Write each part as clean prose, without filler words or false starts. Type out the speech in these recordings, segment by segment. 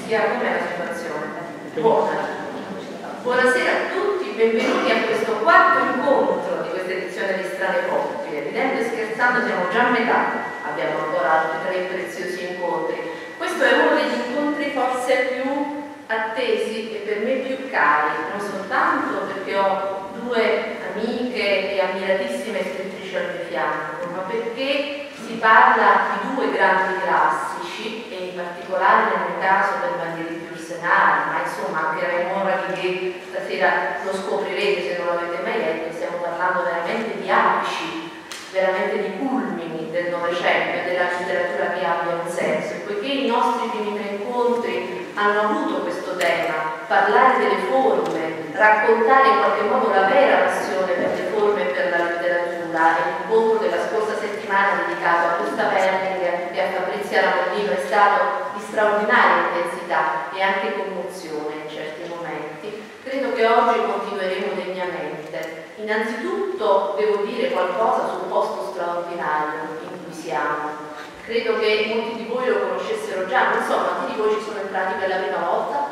Fischia, com'è la situazione? Buona. Buonasera a tutti, benvenuti a questo quarto incontro di questa edizione di Strane Coppie. Ridendo e scherzando siamo già a metà, abbiamo ancora altri 3 preziosi incontri. Questo è uno degli incontri forse più attesi e per me più cari, non soltanto perché ho 2 amiche e ammiratissime scrittrici al mio fianco, ma perché si parla di 2 grandi classici, e in particolare nel mio caso del Bandieri di Ursenari, ma insomma anche Raimond Radiguet stasera lo scoprirete se non l'avete mai letto. Stiamo parlando veramente di apici, veramente di culmini del Novecento e della letteratura che abbia un senso. E poiché i nostri primi 3 incontri hanno avuto questo tema, parlare delle forme, raccontare in qualche modo la vera passione per le forme e per la letteratura, e l'incontro della scorsa settimana dedicato a Gustav Herning e a Fabrizia Ramondino è stato di straordinaria intensità e anche commozione in certi momenti, credo che oggi continueremo degnamente. Innanzitutto devo dire qualcosa sul posto straordinario in cui siamo. Credo che molti di voi lo conoscessero già, non so, quanti di voi ci sono entrati per la prima volta?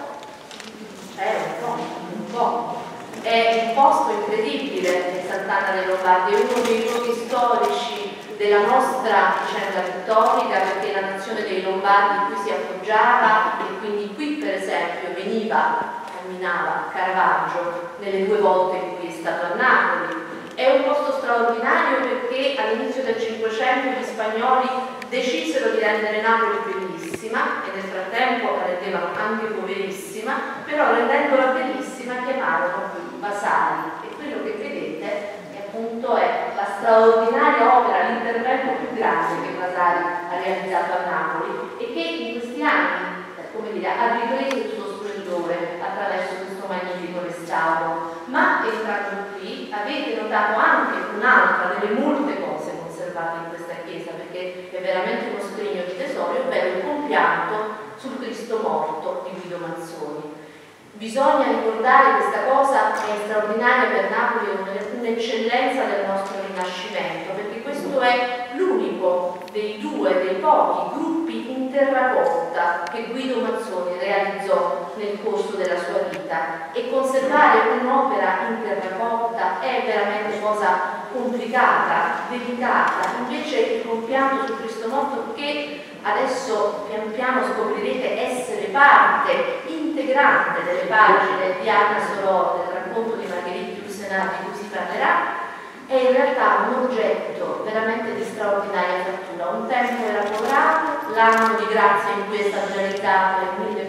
Un po'. È un posto incredibile, Sant'Anna dei Lombardi, è uno dei luoghi storici della nostra vicenda pittorica, perché la nazione dei Lombardi qui si appoggiava e quindi qui per esempio camminava Caravaggio nelle 2 volte in cui è stato a Napoli. È un posto straordinario perché all'inizio del Cinquecento gli spagnoli decisero di rendere Napoli bellissima e nel frattempo la rendevano anche poverissima, però rendendola bellissima chiamarono Vasari, e quello che vedete appunto è la straordinaria opera, l'intervento più grande che Vasari ha realizzato a Napoli e che in questi anni, come dire, ha ripreso il suo splendore attraverso questo magnifico restauro. Ma entrando qui avete notato anche un'altra delle molte cose conservate in questa chiesa, perché è veramente uno scrigno di tesori, ovvero il compianto sul Cristo morto di Guido Manzoni. Bisogna ricordare questa cosa, è straordinaria per Napoli, un'eccellenza del nostro Rinascimento, perché questo è l'unico dei pochi gruppi in terracotta che Guido Manzoni realizzò nel corso della sua vita, e conservare un'opera in terracotta è veramente cosa complicata, delicata. Invece il compianto sul Cristo morto, che adesso pian piano scoprirete essere parte integrante delle pagine di Anna Soror, del racconto di Marguerite di Ursenari di cui si parlerà, è in realtà un oggetto veramente di straordinaria fattura. Un tempo era colorato, l'anno di grazia in cui è stato realizzato è il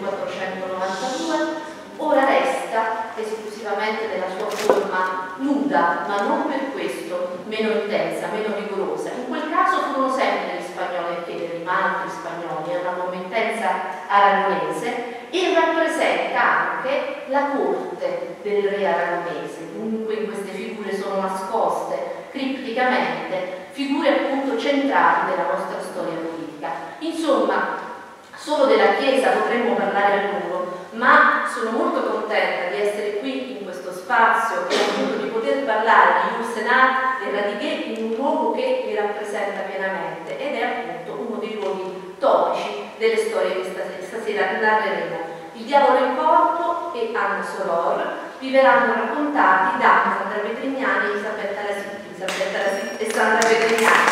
1492, ora resta esclusivamente nella sua forma nuda, ma non per questo meno intensa, meno rigorosa. In quel caso furono sempre gli spagnoli a chiederli, ma altri spagnoli, è una committenza aragonese, e rappresenta anche la corte del re aragonese. Dunque in queste figure sono nascoste cripticamente figure appunto centrali della nostra storia politica. Insomma, solo della Chiesa potremmo parlare a lungo, ma sono molto contenta di essere qui in questo spazio e appunto di poter parlare di Ursenari e Radiguet in un luogo che li rappresenta pienamente, ed è appunto uno dei luoghi topici delle storie che stasera narreremo. Il diavolo in corpo e Anna Soror vi verranno raccontati da Sandra Petrignani e Elisabetta Lassi e Sandra Petrignani.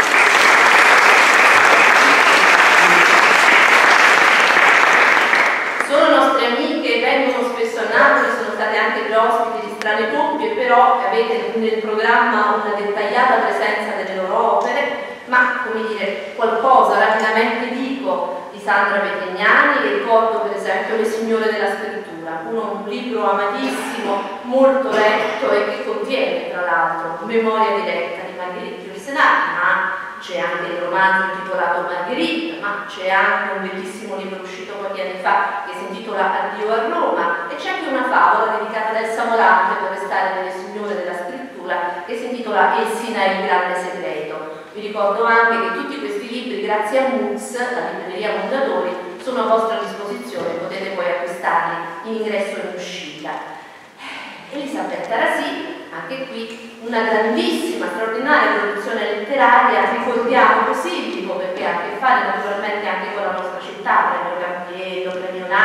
Sono nostre amiche, vengono spesso a Napoli, sono state anche già ospiti di Strane Coppie, però avete nel programma una dettagliata presenza delle loro opere. Ma, come dire, qualcosa rapidamente dico di Sandra Petrignani. Ricordo per esempio Le Signore della Scrittura, un libro amatissimo, molto letto e che contiene tra l'altro memoria diretta di Marguerite di Ursenari, ma c'è anche il romanzo intitolato Marguerite, ma c'è anche un bellissimo libro uscito pochi anni fa che si intitola Addio a Roma, e c'è anche una favola dedicata ad Elsa Morante, per restare nelle Signore della Scrittura, che si intitola Il Sinai, il grande segreto. Vi ricordo anche che tutti questi libri, grazie a Mux, la libreria Mondadori, sono a vostra disposizione, potete poi acquistarli in ingresso e in uscita. Elisabetta Lassi, anche qui una grandissima, straordinaria produzione letteraria, ricordiamo così, perché ha a che fare naturalmente anche con la nostra città, premio Campiello, premio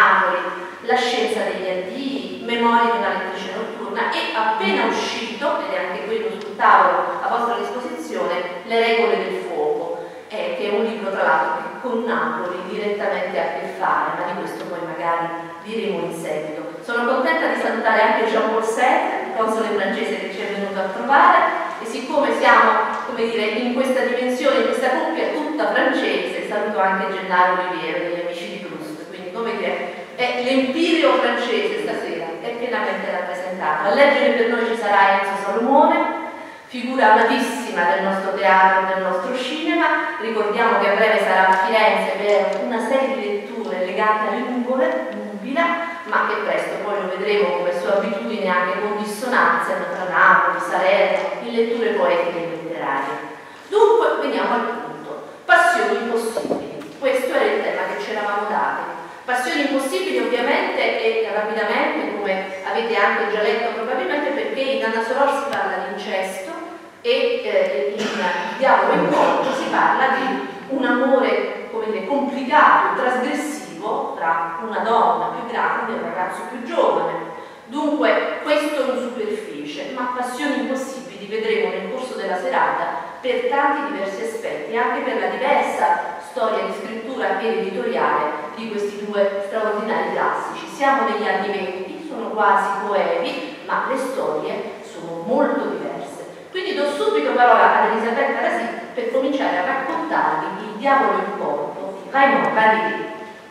La scienza degli addii, Memorie di una lettrice notturna e appena uscito, ed è anche quello sul tavolo a vostra disposizione, Le regole del fuoco, che è un libro tra l'altro che con Napoli direttamente ha a che fare, ma di questo poi magari diremo in seguito. Sono contenta di salutare anche Jean-Paul Sartre, il console francese che ci è venuto a trovare, e siccome siamo, come dire, in questa dimensione, in questa coppia tutta francese, saluto anche Gennaro Oliviero degli Amici di Proust, quindi come dire, l'empirio francese stasera è pienamente rappresentato. A leggere per noi ci sarà Enzo Salomone, figura amatissima del nostro teatro e del nostro cinema. Ricordiamo che a breve sarà a Firenze per una serie di letture legate alle nuvole, nubila, ma che presto poi lo vedremo come sua abitudine anche con dissonanze tra Napoli, Salerno, in letture poetiche e letterarie. Dunque, veniamo al punto. Passioni impossibili. Questo era il tema che ci eravamo dati. Passioni impossibili ovviamente e rapidamente, come avete anche già letto probabilmente, perché in Anna Soror si parla di incesto e in Il diavolo in corpo si parla di un amore, come dire, complicato, trasgressivo tra una donna più grande e un ragazzo più giovane. Dunque questo in superficie, ma passioni impossibili vedremo nel corso della serata per tanti diversi aspetti, anche per la diversa storia di scrittura e editoriale di questi due straordinari classici. Siamo negli anni 20, sono quasi coevi, ma le storie sono molto diverse. Quindi do subito parola ad Elisabetta Rasì per cominciare a raccontarvi Il diavolo in corpo di Raymond Radier.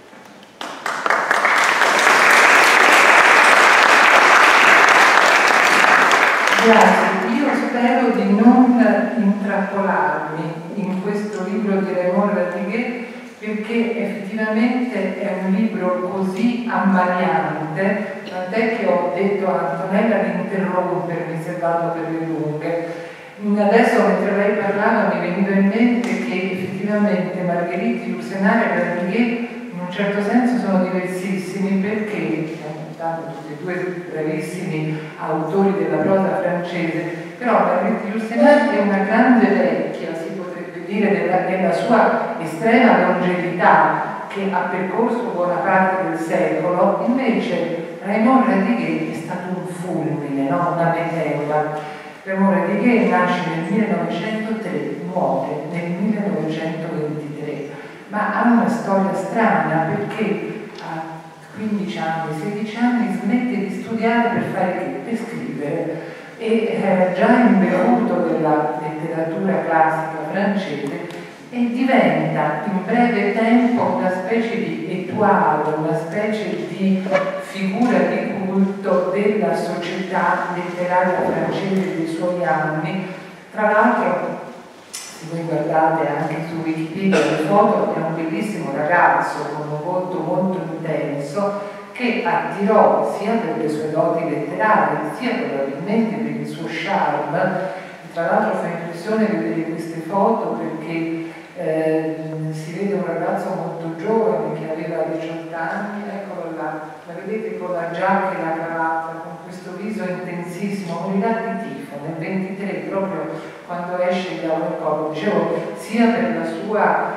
Grazie, io spero di non intrappolarmi in questo libro di Raymond Radier, perché effettivamente è un libro così ammaliante, tant'è che ho detto a Antonella di interrompermi se vado per le lunghe. Adesso mentre lei parlava mi veniva in mente che effettivamente Marguerite Yourcenar e Radier in un certo senso sono diversissimi, perché tanto tutti e due bravissimi autori della prosa francese, però Marguerite Yourcenar è una grande vecchia, si potrebbe dire, della sua estrema longevità, che ha percorso buona parte del secolo. Invece Raymond Radier è stato un fulmine, no? Una meteora. Raymond Radier nasce nel 1903, muore nel 1923, ma ha una storia strana, perché a 15 anni, 16 anni smette di studiare per fare che? Per scrivere, e era già imbevuto della letteratura classica francese e diventa in breve tempo una specie di étoile, una specie di figura di culto della società letteraria francese dei suoi anni. Tra l'altro, se voi guardate anche su Wikipedia le foto, è un bellissimo ragazzo con un volto molto intenso, che attirò sia per le sue doti letterarie sia probabilmente per il suo charme. Tra l'altro fa impressione vedere queste foto, perché si vede un ragazzo molto giovane che aveva 18 anni, eccolo là, la vedete con la giacca e la cravatta, con questo viso intensissimo, morirà di tifo nel 23, proprio quando esce Il diavolo in corpo. Dicevo, sia per la sua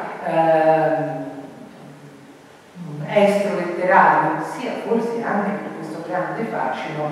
estro letterario, sia forse anche per questo grande fascino,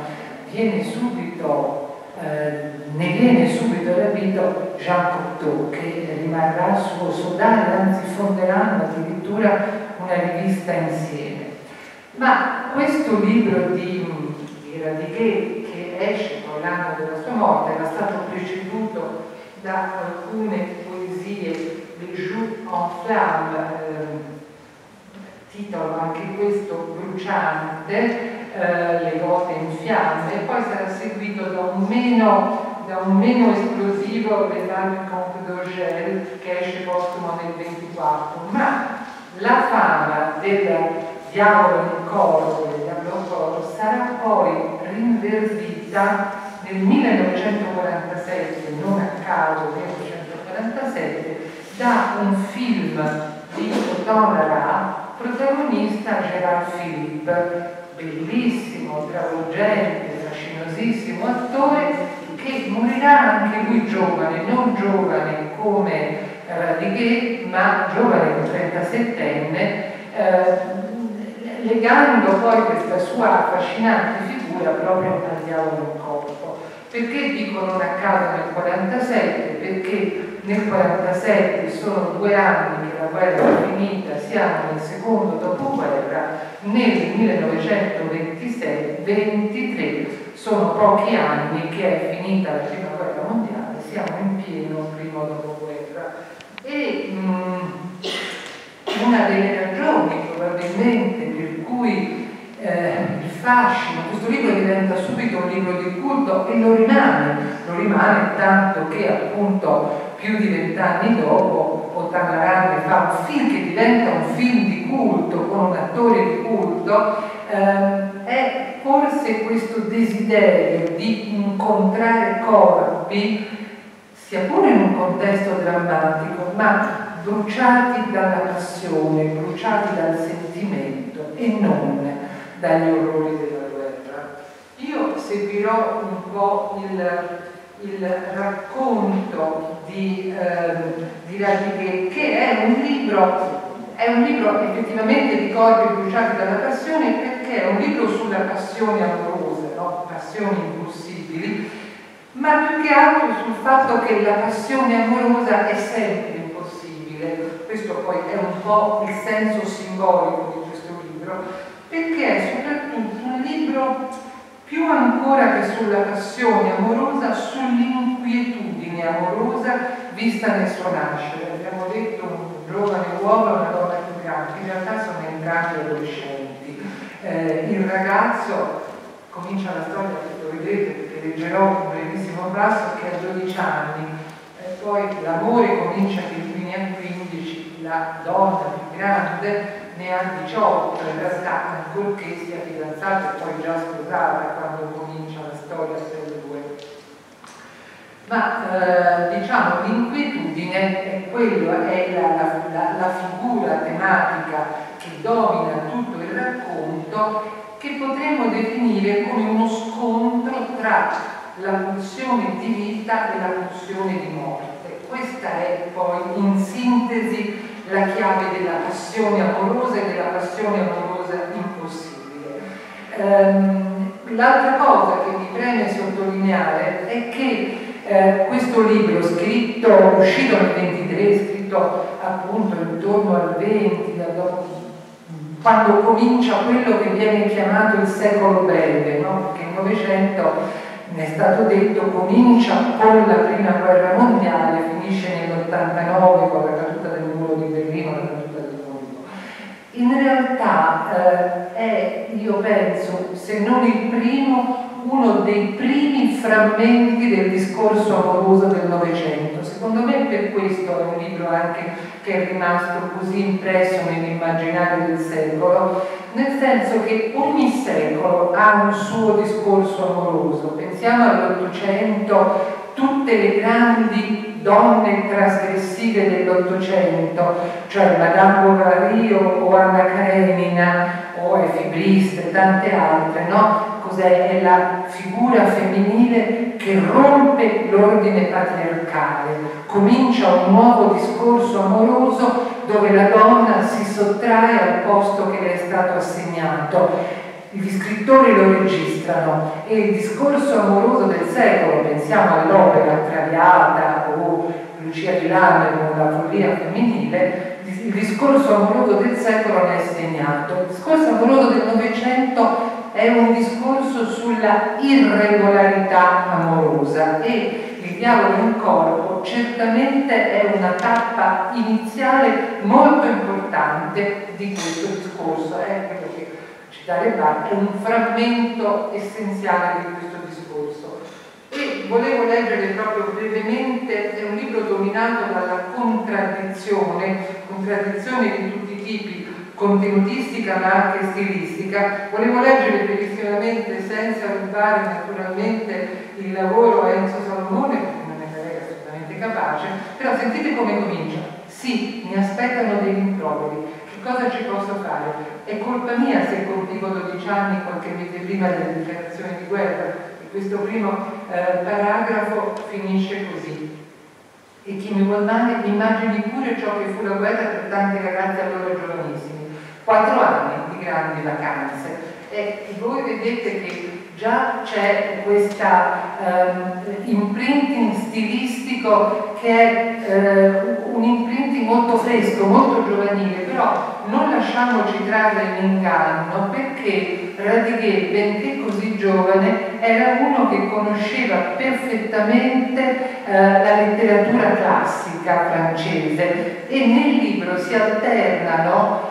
ne viene subito rapito Jean Cocteau, che rimarrà suo sodale, anzi fonderanno addirittura una rivista insieme. Ma questo libro di Radier, che esce poi l'anno della sua morte, era stato preceduto da alcune poesie, Le Jour en flamme, titolo anche questo bruciante, Le gote in fiamme, e poi sarà seguito da un meno esplosivo, Le Larmes Comte d'Orgel, che esce postumo nel 24. Ma la fama del diavolo in corpo, del diavolo in corpo, sarà poi rinverdita nel 1947, non a caso 1947, da un film di Autant Lara, protagonista Gérard Philippe, bellissimo, travolgente, fascinosissimo attore, che morirà anche lui giovane, non giovane come Radier, ma giovane, 37enne. legando poi questa sua affascinante figura proprio al diavolo in corpo. Perché dico non a caso nel 47? Perché nel 47 sono 2 anni che la guerra è finita, siamo nel secondo dopoguerra, nel 1923 sono pochi anni che è finita la prima guerra mondiale, siamo in pieno primo dopoguerra. E una delle ragioni probabilmente per cui il fascino, questo libro diventa subito un libro di culto e lo rimane tanto che appunto più di 20 anni dopo Ottamarane fa un film che diventa un film di culto con un attore di culto, è forse questo desiderio di incontrare corpi, sia pure in un contesto drammatico, ma bruciati dalla passione, bruciati dal sentimento e non dagli orrori della guerra. Io seguirò un po' il racconto di Radiguet, che è un libro effettivamente di corpi bruciati dalla passione, perché è un libro sulla passione amorosa, no? Passioni impossibili, ma più che altro sul fatto che la passione amorosa è sempre impossibile. Questo poi è un po' il senso simbolico di questo libro, perché è soprattutto un libro più ancora che sulla passione amorosa, sull'inquietudine amorosa vista nel suo nascere. Abbiamo detto un giovane uomo e una donna più grande, in realtà sono entrambi adolescenti. Il ragazzo comincia la storia, che lo vedete perché leggerò un brevissimo passo, che ha 12 anni, poi l'amore comincia che lui ne ha 15, la donna più grande ne ha 18, in realtà ancorché sia fidanzata e poi già sposata quando comincia la storia per le due. Ma diciamo l'inquietudine è quella, è la figura tematica che domina tutto il racconto, che potremmo definire come uno scontro tra la pulsione di vita e la pulsione di morte. Questa è poi in sintesi la chiave della passione amorosa e della passione amorosa impossibile. L'altra cosa che mi preme sottolineare è che questo libro uscito nel 23, scritto appunto intorno al 20, quando comincia quello che viene chiamato il secolo breve, no? Perché il Novecento, ne è stato detto, comincia con la prima guerra mondiale, finisce nell'89 con la caduta del muro di Berlino, la caduta del mondo. In realtà è, io penso, se non il primo, uno dei primi frammenti del discorso amoroso del Novecento. Secondo me per questo è un libro anche che è rimasto così impresso nell'immaginario del secolo, nel senso che ogni secolo ha un suo discorso amoroso. Pensiamo all'Ottocento, tutte le grandi donne trasgressive dell'Ottocento, cioè Madame Bovary o Anna Karenina o Effie Briest e tante altre, no? Cos'è? È la figura femminile che rompe l'ordine patriarcale, comincia un nuovo discorso amoroso dove la donna si sottrae al posto che le è stato assegnato. Gli scrittori lo registrano e il discorso amoroso del secolo, pensiamo all'opera Traviata o Lucia di Lammermoor con la follia femminile, il discorso amoroso del secolo ne è segnato. Il discorso amoroso del Novecento è un discorso sulla irregolarità amorosa e il diavolo in corpo certamente è una tappa iniziale molto importante di questo discorso, è quello che citare Bach, un frammento essenziale di questo discorso. E volevo leggere proprio brevemente, è un libro dominato dalla contraddizione di tutti i tipi, contenutistica ma anche stilistica. Volevo leggere brevissimamente, senza rubare naturalmente il lavoro a Enzo Salomone, perché non ne sarei assolutamente capace, però sentite come comincia. Sì, mi aspettano dei rimproveri. Che cosa ci posso fare? È colpa mia se compivo 12 anni qualche mese prima della dichiarazione di guerra. E questo primo paragrafo finisce così. E chi mi vuol male immagini pure ciò che fu la guerra per tanti ragazzi allora giovanissimi. 4 anni di di grandi vacanze. E voi vedete che già c'è questo imprinting stilistico che è un imprinting molto fresco, molto giovanile, però non lasciamoci trarre in inganno, perché Radiguet, benché così giovane, era uno che conosceva perfettamente la letteratura classica francese, e nel libro si alternano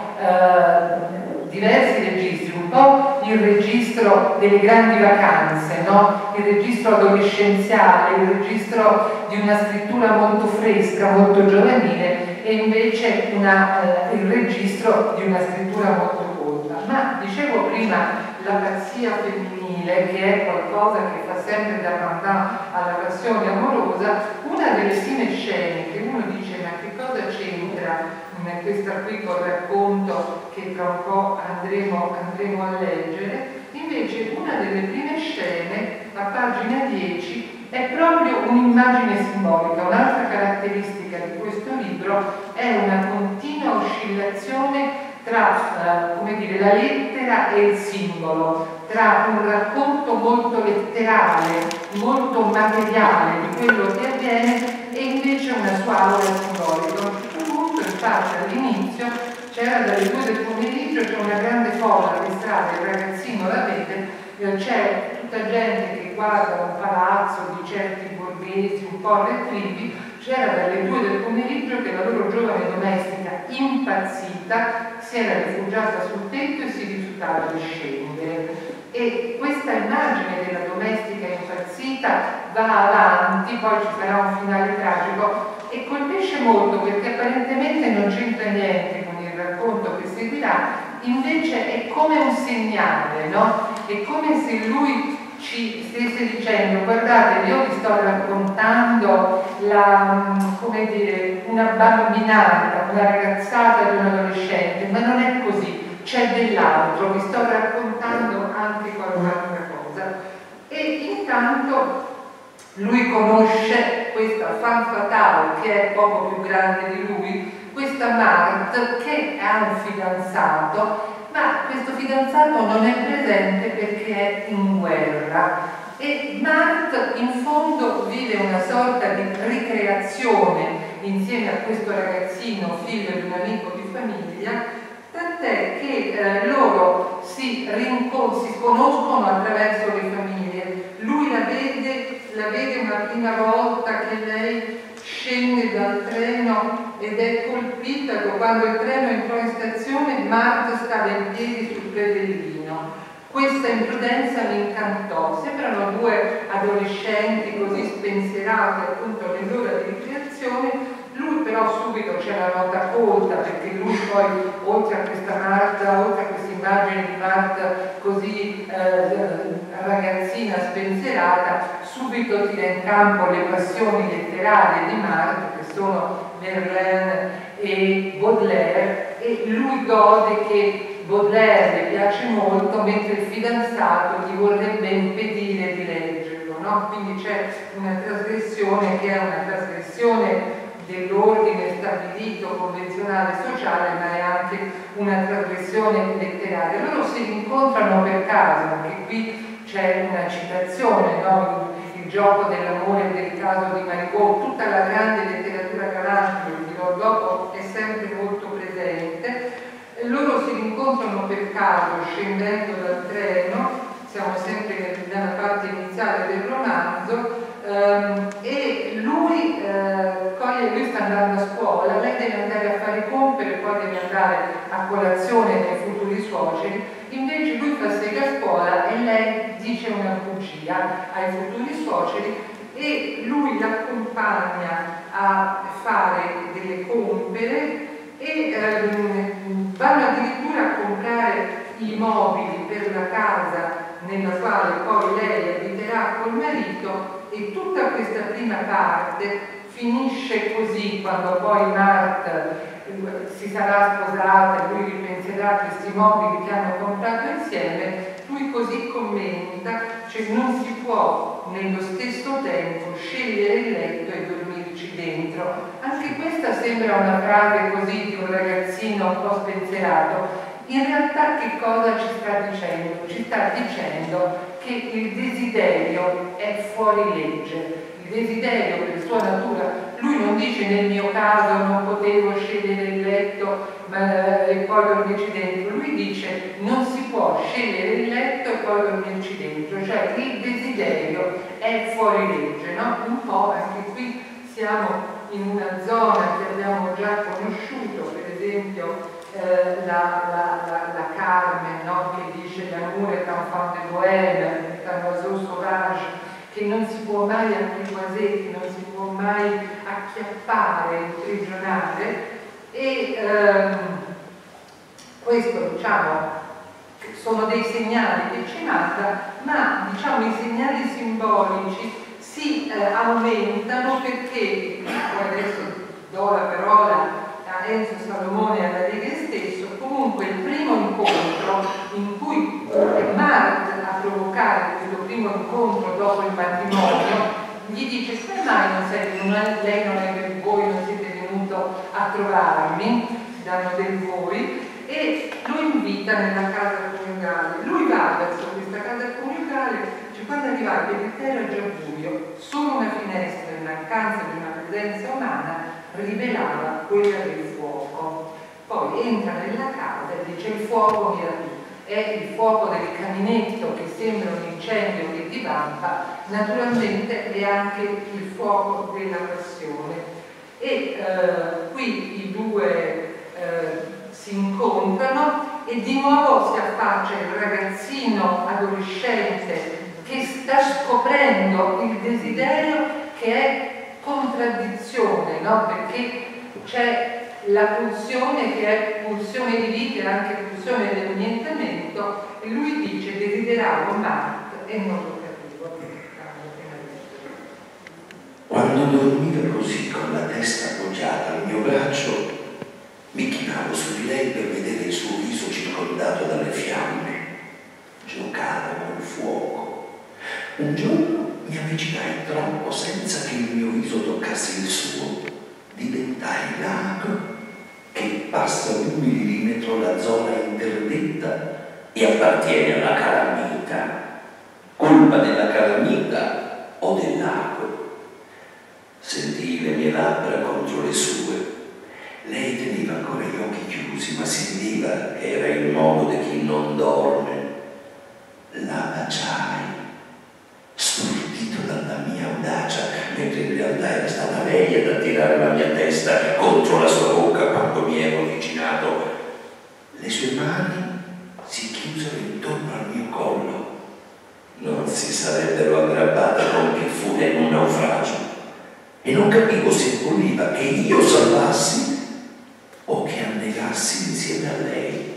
diversi registri, un po' il registro delle grandi vacanze, no? Il registro adolescenziale, il registro di una scrittura molto fresca, molto giovanile, e invece il registro di una scrittura molto colta. Ma dicevo prima la pazzia femminile, che è qualcosa che fa sempre da pandan alla passione amorosa. Una delle prime scene che uno dice: ma che cosa c'entra questa qui col racconto che tra un po' andremo a leggere? Invece una delle prime scene, a pagina 10, è proprio un'immagine simbolica. Un'altra caratteristica di questo libro è una continua oscillazione tra come dire, la lettera e il simbolo, tra un racconto molto letterale, molto materiale di quello che avviene, e invece una sua aura simbolica. A un certo punto, infatti, all'inizio c'era dalle 2 del pomeriggio, c'è una grande folla per strada, il ragazzino la vede, c'è tutta gente che guarda un palazzo di certi borghesi un po' retrivi. C'era dalle 2 del pomeriggio che la loro giovane domestica, impazzita, si era rifugiata sul tetto e si rifiutava di scendere. E questa immagine della domestica impazzita va avanti, poi ci sarà un finale tragico, e colpisce molto perché apparentemente non c'entra niente con il racconto che seguirà, invece è come un segnale, no? È come se lui ci stesse dicendo: guardate, io vi sto raccontando come dire, una bambinata, una ragazzata di un adolescente, ma non è così, c'è dell'altro, vi sto raccontando anche qualche cosa. E intanto lui conosce questa femme fatale che è poco più grande di lui, questa Marthe, che ha un fidanzato, ma questo fidanzato non è presente perché è in guerra, e Marthe in fondo vive una sorta di ricreazione insieme a questo ragazzino, figlio di un amico di famiglia, tant'è che loro si conoscono attraverso le famiglie. Lui la vede una prima volta che lei scende dal treno ed è colpita quando il treno entrò in stazione. Marthe stava in piedi sul predellino. Questa imprudenza mi incantò. Sembrano 2 adolescenti così spensierati appunto nell'ora di ricreazione. Lui però subito c'è la nota colta, perché lui poi, oltre a questa Marthe, oltre a questa immagine di Marthe così ragazzina spensierata, subito tira in campo le passioni letterarie di Marthe, che sono Verlaine e Baudelaire, e lui gode che Baudelaire le piace molto, mentre il fidanzato gli vorrebbe impedire di leggerlo, no? Quindi c'è una trasgressione che è una trasgressione dell'ordine stabilito, convenzionale, sociale, ma è anche una trasgressione letteraria. Loro si rincontrano per caso, anche qui c'è una citazione, no? Il gioco dell'amore e del caso di Marigot, tutta la grande letteratura galante, lo dirò dopo, è sempre molto presente. Loro si rincontrano per caso scendendo dal treno, siamo sempre nella parte iniziale del romanzo, e lui sta andando a scuola, lei deve andare a fare i compiti, poi deve andare a colazione dai futuri suoceri. Invece lui fa sega a scuola e lei dice una bugia ai futuri suoceri, e lui l'accompagna a fare delle compere, e vanno addirittura a comprare i mobili per la casa nella quale poi lei abiterà col marito. E tutta questa prima parte finisce così, quando poi Marthe si sarà sposata e lui ripenserà a questi mobili che hanno comprato insieme. Lui così commenta, cioè non si può nello stesso tempo scegliere il letto e dormirci dentro. Anche questa sembra una frase così di un ragazzino un po' spensierato. In realtà che cosa ci sta dicendo? Ci sta dicendo che il desiderio è fuori legge. Il desiderio per sua natura, lui non dice nel mio caso non potevo scegliere il letto e poi dormirci dentro, lui dice non si può scegliere il letto e poi dormirci dentro, cioè il desiderio è fuori legge, no? Un po' anche qui siamo in una zona che abbiamo già conosciuto, per esempio la Carmen, no? Che dice l'amour est enfant de bohème, est un oiseau sauvage, che non si può mai apprivoiser, che non si può mai acchiappare, imprigionare, e questo diciamo sono dei segnali che ci manda, ma diciamo i segnali simbolici si aumentano perché, adesso do la parola a Enzo Salomone e alla Lega stesso, comunque il primo incontro in cui è Marte a provocare questo primo incontro dopo il matrimonio, gli dice come mai non sei venuto, lei non è per voi, non siete venuto a trovarmi, si danno del voi, e lo invita nella casa coniugale. Lui va verso questa casa coniugale, cioè quando arrivate il terra è già buio, solo una finestra in mancanza di una presenza umana rivelava quella del fuoco. Poi entra nella casa e dice il fuoco mi rapiva. È il fuoco del caminetto che sembra un incendio che divampa, naturalmente è anche il fuoco della passione. E qui i due si incontrano e di nuovo si affaccia il ragazzino adolescente che sta scoprendo il desiderio che è contraddizione, no? Perché c'è la pulsione che è pulsione di vita e anche pulsione dell'annientamento, e lui dice desideravo Marte e non lo capivo. Quando dormiva così con la testa appoggiata al mio braccio, mi chinavo su di lei per vedere il suo viso circondato dalle fiamme. Giocava col fuoco. Un giorno mi avvicinai troppo senza che il mio viso toccasse il suo. Diventai l'ago che passa ad un millimetro la zona interdetta e appartiene alla calamita. Colpa della calamita o dell'ago? Sentii le mie labbra contro le sue. Lei teneva ancora gli occhi chiusi, ma si vedeva che era il modo di chi non dorme. La baciai, stordito dalla mia audacia, mentre in realtà era stata lei ad attirare la mia testa contro la sua bocca quando mi ero avvicinato. Le sue mani si chiusero intorno al mio collo. Non si sarebbero aggrappate con più furia in un naufragio. E non capivo se voleva che io salvassi o che annegassi insieme a lei.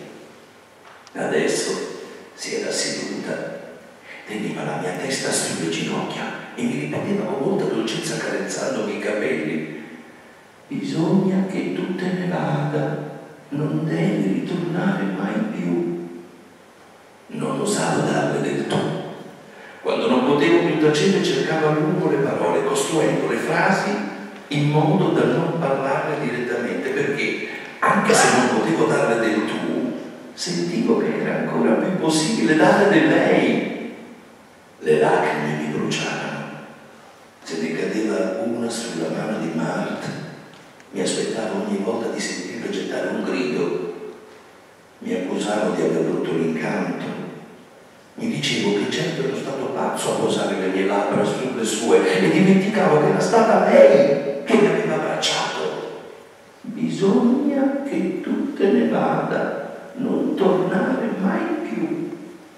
Adesso si era seduta, teneva la mia testa sulle ginocchia e mi ripeteva con molta dolcezza carezzandomi i capelli: bisogna che tu te ne vada, non devi ritornare mai più. Non osavo darle del tu. Quando non potevo più tacere cercavo a lungo le parole, costruendo le frasi in modo da non parlarle direttamente, perché anche se non potevo darle del tu, sentivo che era ancora più possibile dare del lei. Le lacrime mi bruciavano. Se ne cadeva una sulla mano di Marte, mi aspettavo ogni volta di sentirle gettare un grido. Mi accusavo di aver rotto l'incanto. Mi dicevo che certo ero stato pazzo a posare le mie labbra sulle sue e dimenticavo che era stata lei che mi aveva abbracciato. Bisogna che tu te ne vada, non tornare mai più.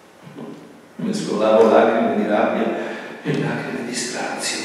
Mescolavo lacrime di rabbia e lacrime di strazio.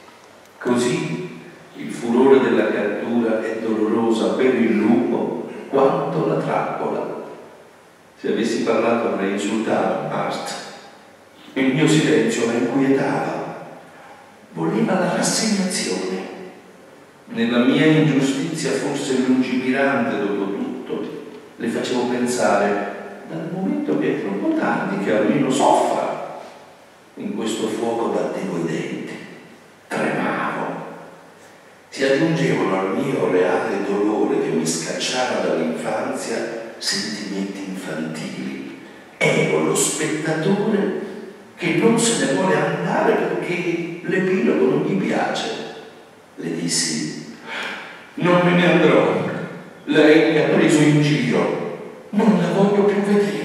Così il furore della cattura è dolorosa per il lupo quanto la trappola. Se avessi parlato avrei insultato Marte. Il mio silenzio la inquietava. Voleva la rassegnazione. Nella mia ingiustizia, forse lungimirante dopo tutto, le facevo pensare: dal momento che è troppo tardi, che almeno soffra. In questo fuoco battevo i denti, tremavo. Si aggiungevano al mio reale dolore che mi scacciava dall'infanzia sentimenti infantili. Ero lo spettatore che non se ne vuole andare perché l'epilogo non gli piace. Le dissi: non me ne andrò, lei mi ha preso in giro, non la voglio più vedere.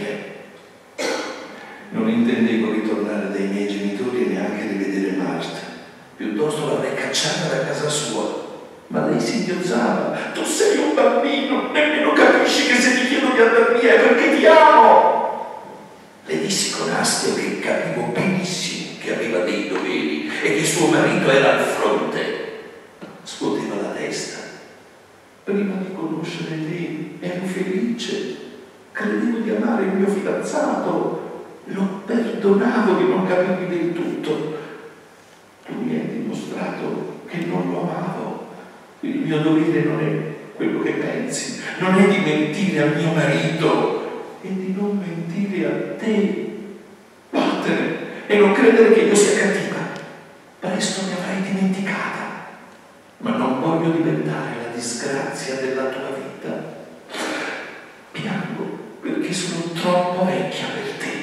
Non intendevo ritornare dai miei genitori e neanche rivedere Marta, piuttosto l'avrei cacciata da casa sua. Ma lei singhiozzava: tu sei un bambino, nemmeno capisci che se ti chiedo di andare via è perché ti amo. Le dissi con astio che capivo benissimo che aveva dei doveri e che suo marito era al fronte. Scuoteva la testa. Prima di conoscere lei ero felice, credevo di amare il mio fidanzato, lo perdonavo di non capirmi del tutto. Tu mi hai dimostrato che non lo amavo. Il mio dovere non è quello che pensi, non è di mentire al mio marito e di non mentire a te. Vattene e non credere che io sia cattiva. Presto mi avrai dimenticata, ma non voglio diventare la disgrazia della tua vita. Piango perché sono troppo vecchia per te.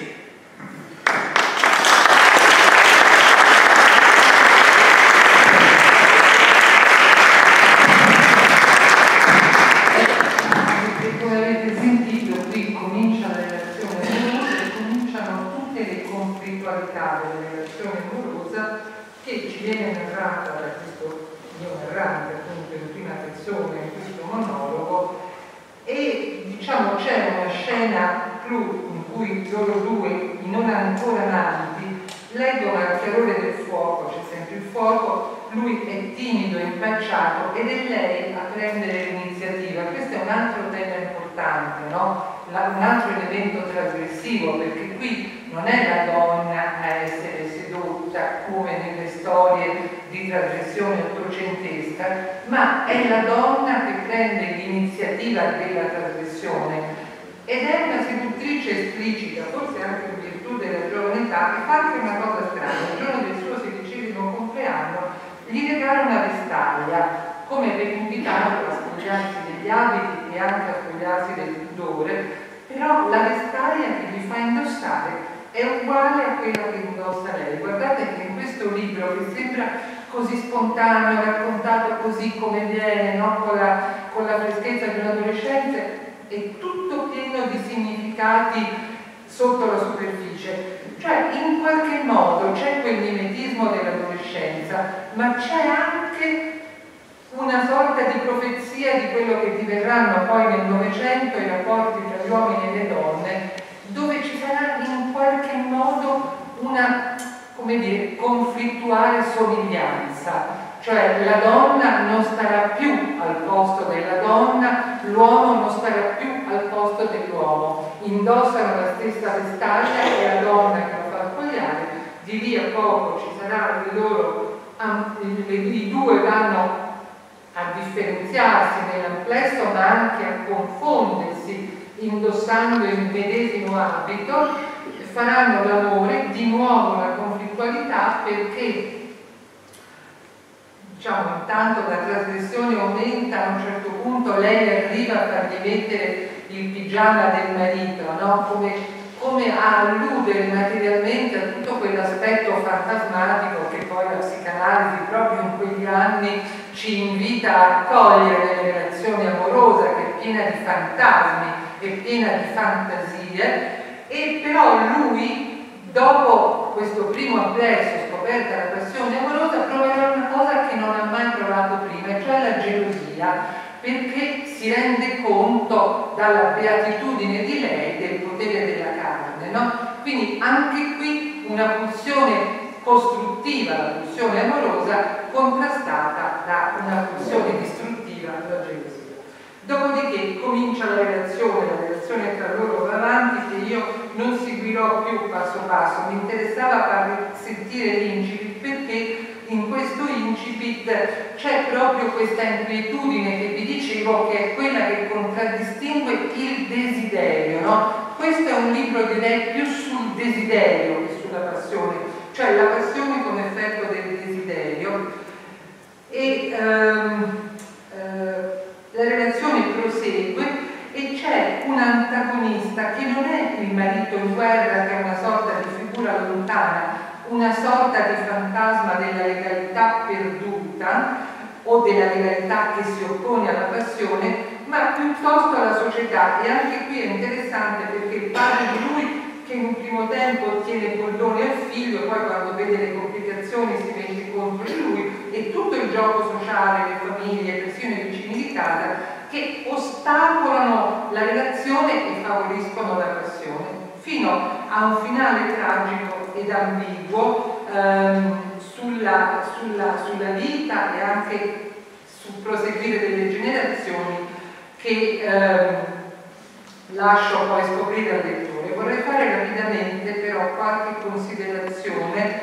della relazione amorosa che ci viene narrata da questo mio narrante, appunto in prima persona, in questo monologo, e diciamo c'è una scena clou in cui loro due, non ancora amanti, leggono al chiarore del fuoco, c'è sempre il fuoco, lui è timido, impacciato ed è lei a prendere l'iniziativa. Questo è un altro tema importante, no? Un altro elemento trasgressivo, perché qui non è la donna a essere sedotta come nelle storie di trasgressione ottocentesca, ma è la donna che prende l'iniziativa della trasgressione ed è una seduttrice esplicita, forse anche in virtù della giovane età, e fa anche una cosa strana. Il giorno del suo 16° compleanno gli regala una vestaglia come per invitarlo a spogliarsi degli abiti e anche a spogliarsi del pudore, però la vestaglia che gli fa indossare è uguale a quella che indossa lei. Guardate che in questo libro, che sembra così spontaneo, raccontato così come viene, no? con la freschezza di un adolescente, è tutto pieno di significati sotto la superficie. Cioè, in qualche modo c'è quel mimetismo dell'adolescenza, ma c'è anche una sorta di profezia di quello che diverranno poi nel Novecento i rapporti tra gli uomini e le donne, dove ci sarà in qualche modo una, come dire, conflittuale somiglianza. Cioè la donna non starà più al posto della donna, l'uomo non starà più al posto dell'uomo. Indossano la stessa vestaglia e la donna che lo fa spogliare, di lì a poco ci sarà i due vanno a differenziarsi nell'amplesso ma anche a confondersi indossando il medesimo abito, faranno l'amore, di nuovo la conflittualità, perché diciamo intanto la trasgressione aumenta, a un certo punto lei arriva a fargli mettere il pigiama del marito, no? come a alludere materialmente a tutto quell'aspetto fantasmatico che poi la psicanalisi proprio in quegli anni ci invita a cogliere nelle relazioni amorose, che è piena di fantasmi, è piena di fantasie, e però lui, dopo questo primo amplesso, scoperta la passione amorosa, proverà una cosa che non ha mai provato prima, cioè la gelosia, perché si rende conto dalla beatitudine di lei del potere della carne, no? Quindi anche qui una pulsione costruttiva, la pulsione amorosa, contrastata da una pulsione distruttiva, la gelosia. Dopodiché comincia la relazione tra loro va avanti, che io non seguirò più passo passo. Mi interessava far sentire l'incipit, perché in questo incipit c'è proprio questa inquietudine che vi dicevo, che è quella che contraddistingue il desiderio, no? Questo è un libro, direi, più sul desiderio che sulla passione, cioè la passione come effetto del desiderio, e la relazione prosegue e c'è una una sorta di fantasma della legalità perduta o della legalità che si oppone alla passione, ma piuttosto alla società. E anche qui è interessante perché il padre di lui, che in un primo tempo tiene bollone al figlio, poi quando vede le complicazioni si mette contro di lui, e tutto il gioco sociale, le famiglie, persino i vicini di casa, che ostacolano la relazione e favoriscono la passione, fino a un finale tragico ed ambiguo sulla vita e anche sul proseguire delle generazioni che lascio poi scoprire al lettore. Vorrei fare rapidamente però qualche considerazione,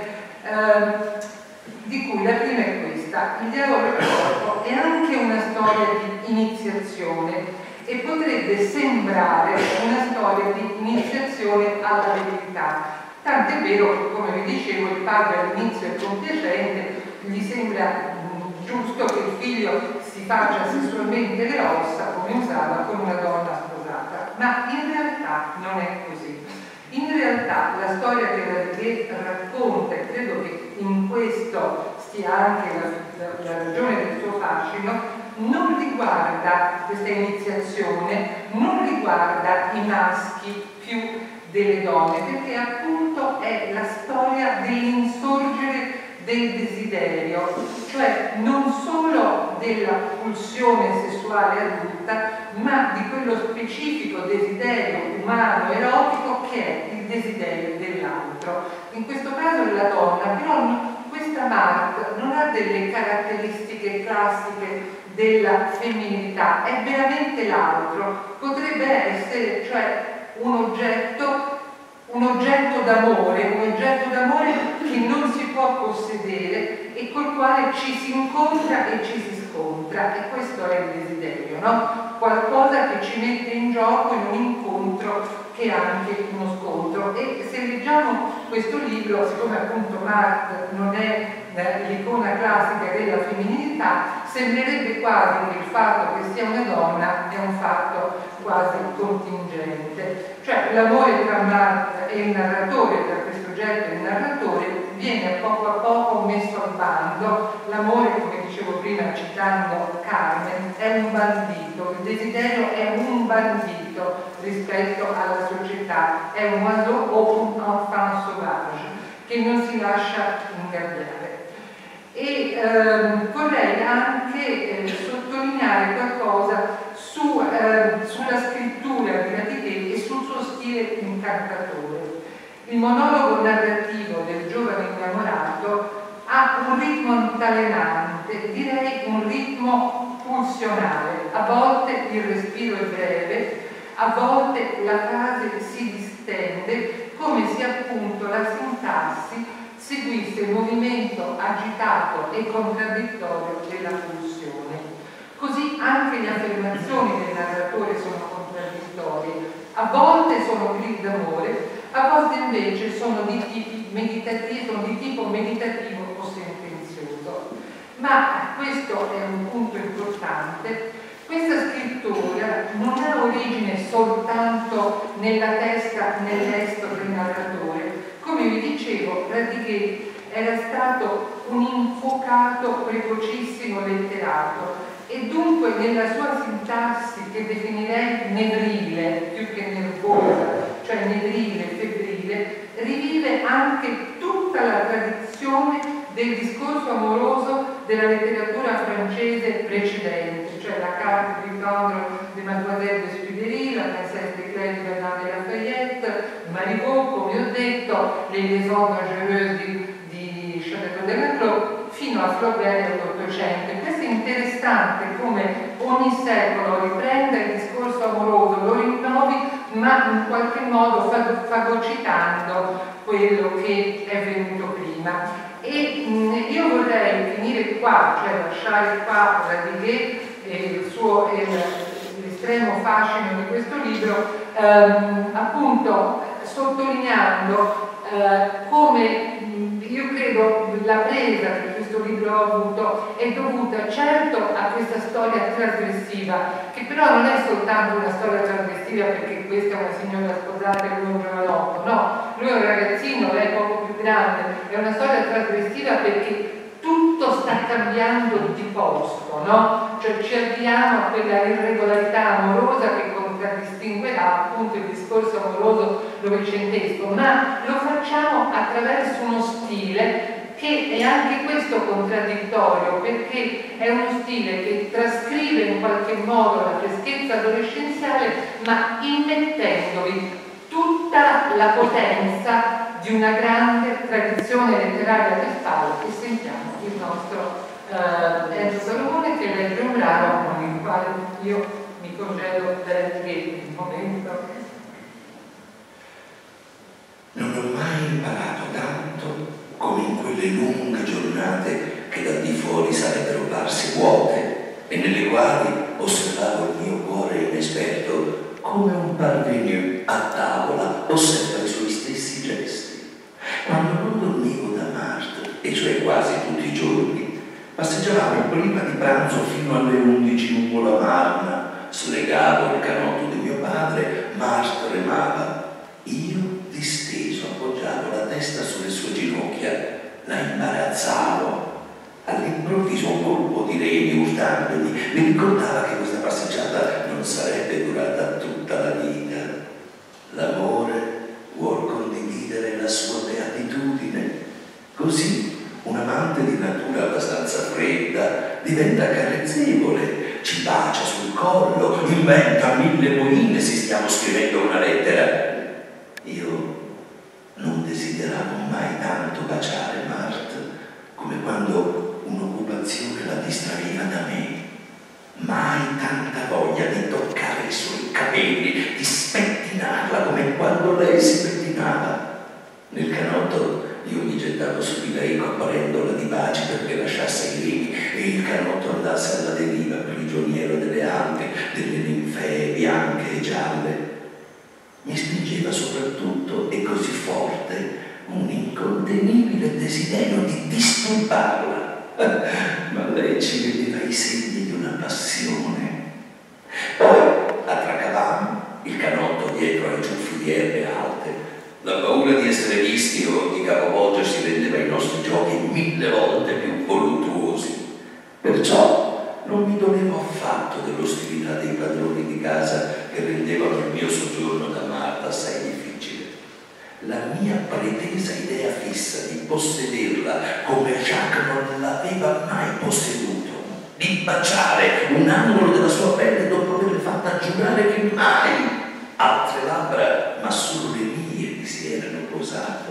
di cui la prima è questa: il dialogo del corpo è anche una storia di iniziazione e potrebbe sembrare una storia di iniziazione alla verità. Tant'è vero che, come vi dicevo, il padre all'inizio è compiacente, gli sembra giusto che il figlio si faccia sessualmente le ossa, come usava, con una donna sposata, ma in realtà non è così. In realtà la storia che Ladiguet racconta, e credo che in questo stia anche la ragione del suo fascino, non riguarda questa iniziazione, non riguarda i maschi più delle donne, perché appunto è la storia dell'insorgere del desiderio, cioè non solo della pulsione sessuale adulta, ma di quello specifico desiderio umano erotico che è il desiderio dell'altro. In questo caso è la donna, però questa Marthe non ha delle caratteristiche classiche della femminilità, è veramente l'altro, potrebbe essere cioè un oggetto d'amore che non si può possedere e col quale ci si incontra e ci si scontra, e questo è il desiderio, no? Qualcosa che ci mette in gioco in un incontro che è anche uno scontro. E se leggiamo questo libro, siccome appunto Marthe non è l'icona classica della femminilità, sembrerebbe quasi che il fatto che sia una donna è un fatto quasi contingente. Cioè l'amore tra Marthe e il narratore, tra questo oggetto e il narratore, viene a poco messo al bando. L'amore, come dicevo prima citando Carmen, è un bandito, il desiderio è un bandito rispetto alla società, è un oiseau o un enfant sauvage che non si lascia ingabbiare. E vorrei anche sottolineare qualcosa sulla scrittura di Ladiguet e sul suo stile incantatore. Il monologo narrativo del giovane innamorato ha un ritmo altalenante, direi un ritmo pulsionale. A volte il respiro è breve, a volte la frase si distende, come se appunto la sintassi seguisse il movimento agitato e contraddittorio della pulsione. Così anche le affermazioni del narratore sono contraddittorie, a volte sono gridi d'amore, a volte invece sono di tipo meditativo o sentenzioso. Ma questo è un punto importante: questa scrittura non ha origine soltanto nella testa, nell'esto del narratore. Come vi dicevo, Ladiguet era stato un infuocato, precocissimo letterato, e dunque nella sua sintassi, che definirei nebrile più che nervosa, cioè nebrile, febbrile, rivive anche tutta la tradizione del discorso amoroso della letteratura francese precedente, cioè la Carte du tendre de Mademoiselle de Scudéry, la Princesse de Clèves di Bernard de Lafayette, Marivaux, come ho detto, le Liaisons dangereuses di Chateau de Matelot, fino a Flaubert dell'Ottocento. E questo è interessante come ogni secolo riprenda il discorso amoroso, lo rinnovi, ma in qualche modo fagocitando quello che è venuto prima. E io vorrei finire qua, cioè lasciare qua Ladiguet e l'estremo fascino di questo libro, appunto sottolineando come io credo la presa che questo libro ha avuto è dovuta certo a questa storia trasgressiva, che però non è soltanto una storia trasgressiva perché questa è una signora sposata e lui un giovanotto, no, lui è un ragazzino, lei è poco più grande, è è una storia trasgressiva perché tutto sta cambiando di posto, no? Cioè ci avviamo a quella irregolarità amorosa che contraddistinguerà appunto il discorso amoroso novecentesco, ma lo facciamo attraverso uno stile che è anche questo contraddittorio, perché è uno stile che trascrive in qualche modo la freschezza adolescenziale, ma immettendovi tutta la potenza di una grande tradizione letteraria del palo. E sentiamo il nostro Enzo Salomone che legge un brano con il quale io mi congedo dall'Antighetti un momento. Non ho mai imparato tanto come in quelle lunghe giornate che da di fuori sarebbero parse vuote e nelle quali osservavo il mio cuore inesperto come un parvenu a tavola osserva i suoi stessi gesti. Quando non dormivo da Marthe, e cioè quasi tutti i giorni, passeggiavamo prima di pranzo fino alle 11 lungo la Marna, slegavo il canotto di mio padre, Marthe remava. Io, disteso, appoggiavo la testa sulle sue ginocchia, la imbarazzavo. All'improvviso un colpo di reni urtandomi mi ricordava che questa passeggiata non sarebbe durata tutta la vita. L'amore vuol condividere la sua beatitudine. Così un amante di natura abbastanza fredda diventa carezzevole, ci bacia sul collo, inventa 1000 poinesi, stiamo scrivendo una lettera. Io non desideravo mai tanto baciare Marthe come quando un'occupazione la distraeva da me. Mai tanta voglia di toccare i suoi capelli, di spettinarla come quando lei si pettinava. Nel canotto io mi gettavo su di lei coprendola di baci perché lasciasse i reni e il canotto andasse alla deriva, prigioniero delle alghe, delle ninfee bianche e gialle. Mi spingeva soprattutto, e così forte, un incontenibile desiderio di disturbarla, ma lei ci vedeva i segni di una passione. Poi attraccavamo il canotto dietro ai ciuffi di erbe alte. La paura di essere visti o di capovolgersi rendeva i nostri giochi 1000 volte più voluttuosi. Perciò non mi dolevo affatto dell'ostilità dei padroni di casa che rendevano il mio soggiorno da Marthe assai difficile. La mia pretesa idea fissa di possederla come Jacques non l'aveva mai posseduto, di baciare un angolo della sua pelle dopo averle fatta giurare che mai altre labbra, ma solo le mie, mi si erano posate,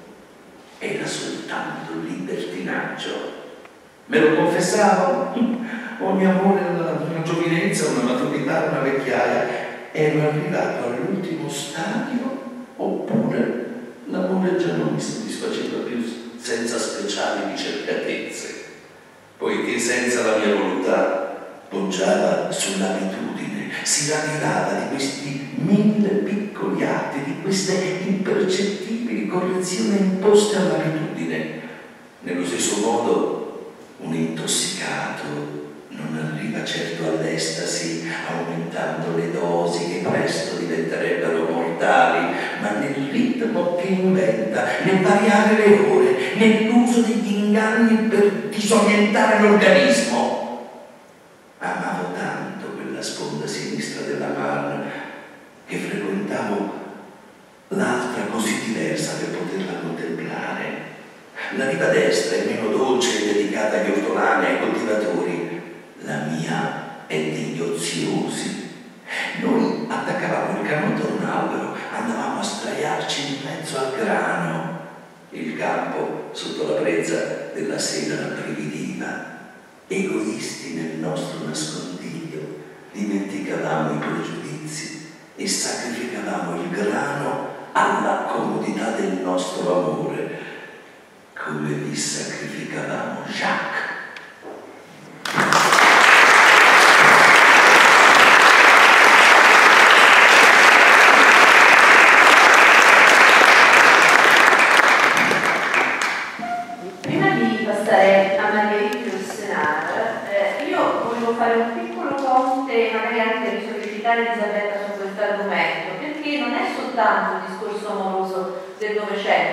era soltanto libertinaggio. Me lo confessavo? Ogni amore una giovinezza, una maturità, una vecchiaia. Ero arrivato all'ultimo stadio, oppure l'amore già non mi soddisfaceva più senza speciali ricercatezze, poiché senza la mia volontà poggiava sull'abitudine, si radicava di questi 1000 piccoli atti, di queste impercettibili correzioni imposte all'abitudine. Nello stesso modo un intossicato non arriva certo all'estasi aumentando le dosi che presto diventerebbero mortali, ma nel ritmo che inventa, nel variare le ore, nell'uso degli inganni per disorientare l'organismo. Amavo tanto quella sponda sinistra della Marne che frequentavo l'altra così diversa per poterla contemplare. La riva destra è meno dolce e dedicata agli ortolani e ai coltivatori. La mia è degli oziosi. Noi attaccavamo il canotto ad un albero, andavamo a sdraiarci in mezzo al grano. Il campo sotto la brezza della sera rabbrividiva. Egoisti nel nostro nascondiglio, dimenticavamo i pregiudizi e sacrificavamo il grano alla comodità del nostro amore, come vi sacrificavamo Jacques. Prima di passare a Marguerite Yourcenar, io volevo fare un piccolo ponte, magari anche di sollecitare Elisabetta su questo argomento, perché non è soltanto il discorso amoroso del Novecento, che come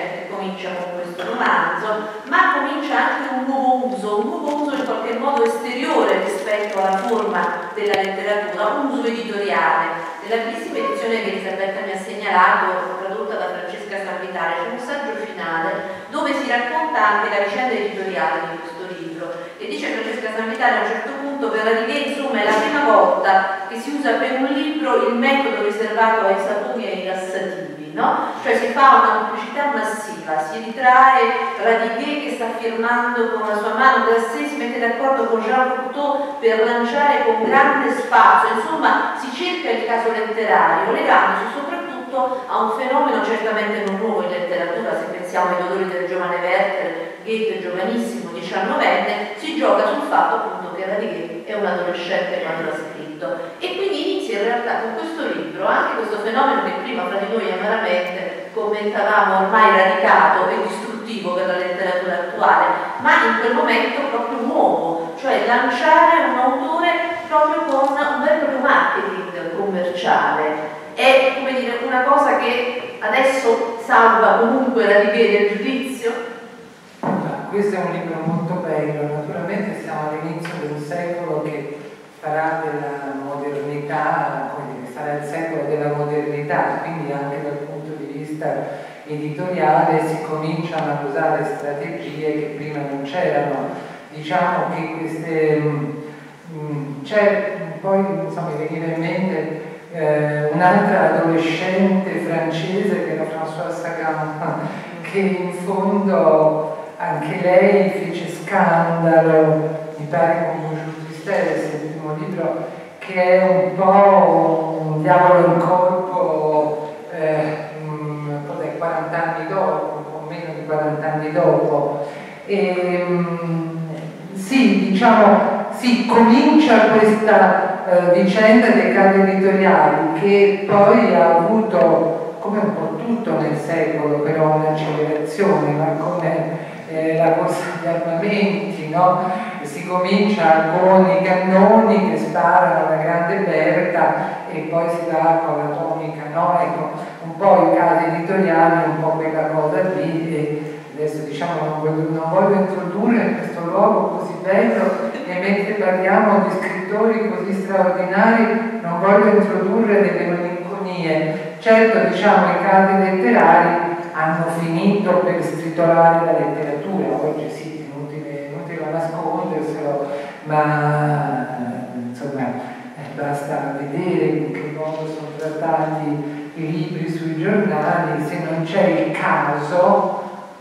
comincia con questo romanzo, ma comincia anche un nuovo uso in qualche modo esteriore rispetto alla forma della letteratura, un uso editoriale. Nella bellissima edizione che Elisabetta mi ha segnalato, tradotta da Francesca Sanvitale, c'è un saggio finale dove si racconta anche la vicenda editoriale di questo libro, e dice Francesca Sanvitale a un certo punto: per Radiguet, insomma, è la prima volta che si usa per un libro il metodo riservato ai saponi e ai lassativi, no? Cioè si fa una pubblicità massiva, si ritrae Radiguet che sta firmando con la sua mano, Grasset si mette d'accordo con Jean Cocteau per lanciare con grande spazio, insomma si cerca il caso letterario, legandosi soprattutto a un fenomeno certamente non nuovo in letteratura. Se pensiamo ai dolori del giovane Werther, Goethe giovanissimo, 19enne, si gioca sul fatto appunto che Radiguet è un adolescente quando l'ha scritto, e quindi inizia in realtà con questo libro anche questo fenomeno che prima fra di noi amaramente commentavamo, ormai radicato e distruttivo per la letteratura attuale, ma in quel momento proprio nuovo, cioè lanciare un autore proprio con un vero e proprio marketing commerciale. È, come dire, una cosa che adesso salva comunque Radiguet del giudizio. Questo è un libro molto bello, naturalmente siamo all'inizio di un secolo che farà della modernità, sarà il secolo della modernità, quindi anche dal punto di vista editoriale si cominciano a usare strategie che prima non c'erano. Diciamo che queste c'è poi, insomma, mi veniva in mente un'altra adolescente francese che era Françoise Sagan, che in fondo anche lei fece scandalo, mi pare con Bonjour Tristesse, il primo libro, che è un po' un diavolo in corpo, cos'è, 40 anni dopo, un po' meno di 40 anni dopo. E, sì, diciamo, sì, comincia questa vicenda dei casi editoriali che poi ha avuto, come un po' tutto nel secolo, però un'accelerazione, ma come la corsa agli armamenti, no? Si comincia con i cannoni che sparano alla grande Berta e poi si va con l'atomica, no? Ecco, un po' i casi editoriali, un po' quella cosa lì. E adesso diciamo non voglio introdurre questo luogo così bello, e mentre parliamo di scrittori così straordinari non voglio introdurre delle malinconie. Certo, diciamo, i casi letterari hanno finito per stritolare la letteratura, oggi sì, inutile nasconderselo, ma insomma basta vedere in che modo sono trattati i libri sui giornali. Se non c'è il caso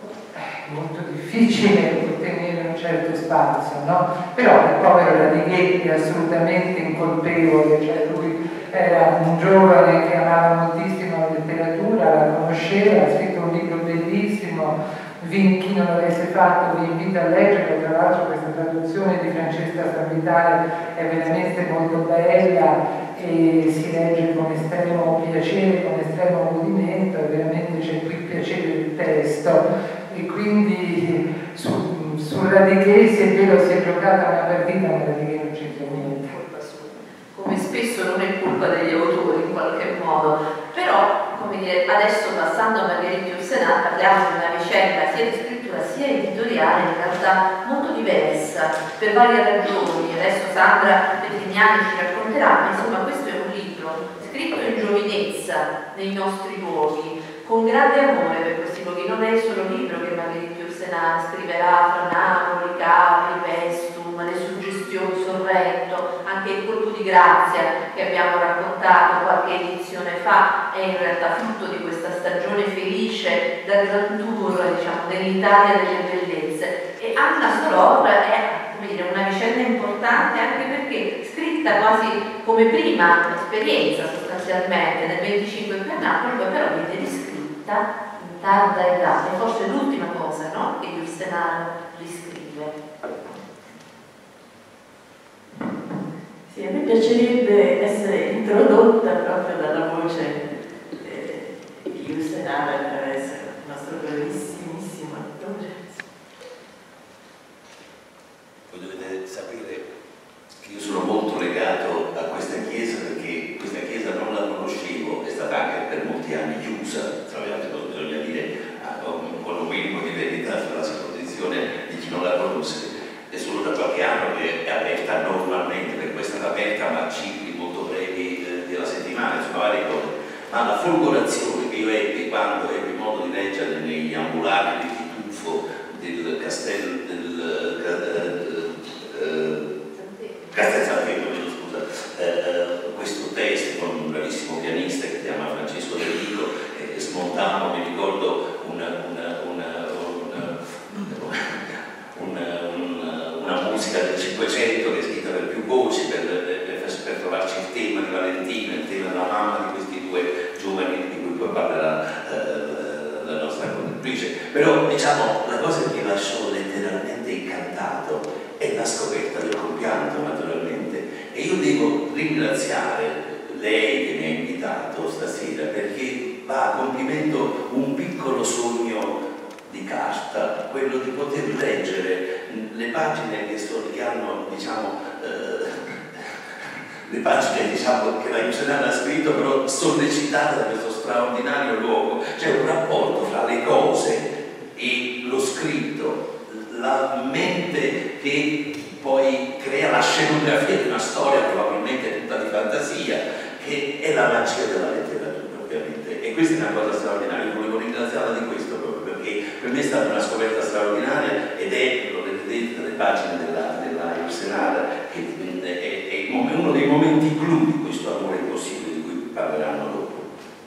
è molto difficile ottenere un certo spazio, no? Però il povero Radiguet è assolutamente incolpevole, cioè lui era un giovane che amava moltissimo la letteratura, la conosceva, ha scritto un libro bellissimo. Chi non l'avesse fatto vi invito a leggerlo, tra l'altro questa traduzione di Francesca Sanvitale è veramente molto bella e si legge con estremo piacere, con estremo godimento, e veramente c'è qui il piacere del testo. E quindi su Radiguet, se è vero, si è giocata una partita, ma Radiguet non c'entra niente. Come spesso non è colpa degli autori in qualche modo, però, come dire, adesso passando a Marguerite Yourcenar parliamo di una vicenda sia di scrittura sia editoriale in realtà molto diversa per varie ragioni. Adesso Sandra Pettignani ci racconterà, ma insomma questo è un libro scritto in giovinezza nei nostri luoghi, con grande amore per questi luoghi. Non è solo un libro che Marguerite Yourcenar scriverà fra Napoli, Capri, Vestum, le suggestioni, Sorrento, anche il colpo di grazia che abbiamo raccontato qualche edizione fa è in realtà frutto di questa stagione felice da Grand Tour, diciamo, dell'Italia delle bellezze. E Anna Soror è, come dire, una vicenda importante anche perché scritta quasi come prima esperienza sostanzialmente nel 25 qui a Napoli, poi però viene riscritta in tarda età, e forse l'ultima cosa, no? Che Yourcenar riscrive. Sì, a me piacerebbe essere introdotta proprio dalla voce di Yourcenar attraverso il nostro bravissimissimo attore. Voi dovete sapere che io sono molto legato a questa chiesa, perché questa chiesa non la conoscevo, è stata anche per molti anni chiusa, tra le altre cose bisogna dire, con un folgorazione che io ebbi quando ebbi modo di leggere negli ambulacri di tuffo del castello Castel Sant'Elmo, scusa, questo testo con un bravissimo pianista che si chiama Francesco De Rico, smontammo, mi ricordo, una musica del Cinquecento che è scritta per più voci per trovarci il tema di Valentina, il tema della mamma di questi due giovani di cui poi parlerà la nostra conduttrice. Però diciamo la cosa che mi lasciò letteralmente incantato è la scoperta del compianto, naturalmente, e io devo ringraziare lei che mi ha invitato stasera perché va a compimento un piccolo sogno di carta, quello di poter leggere le pagine che hanno, diciamo, le pagine, diciamo, che la Jusenana ha scritto, però sollecitate da questo straordinario luogo. C'è un rapporto fra le cose e lo scritto, la mente che poi crea la scenografia di una storia probabilmente tutta di fantasia, che è la magia della letteratura, ovviamente. E questa è una cosa straordinaria, volevo ringraziarla di questo proprio, perché per me è stata una scoperta straordinaria ed è, lo vedete dalle pagine della Jusenana, che è uno dei momenti clou di questo amore impossibile di cui parleranno dopo.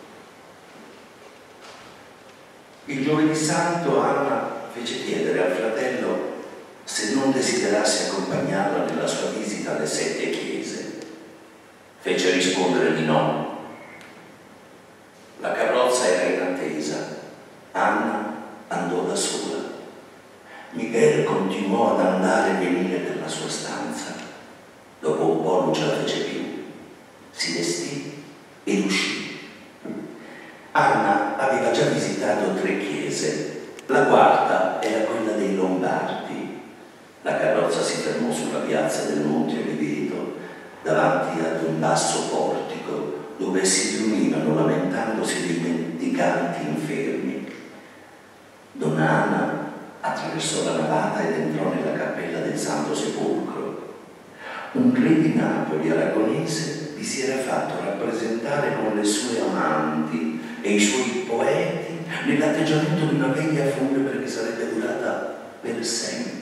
Il giovedì santo Anna fece chiedere al fratello se non desiderasse accompagnarla nella sua visita alle 7 chiese. Fece rispondere di no. La carrozza era in attesa. Anna andò da sola. Michele continuò ad andare e venire nella sua stanza. Dopo un po' non ce la fece più. Si vestì ed uscì. Anna aveva già visitato 3 chiese. La quarta era quella dei Lombardi. La carrozza si fermò sulla piazza del Monte Oliveto, davanti ad un basso portico dove si riunivano lamentandosi dei mendicanti infermi. Donna Anna attraversò la navata ed entrò nella cappella del Santo Sepolcro. Un re di Napoli aragonese vi si era fatto rappresentare con le sue amanti e i suoi poeti nell'atteggiamento di una veglia funebre che sarebbe durata per sempre.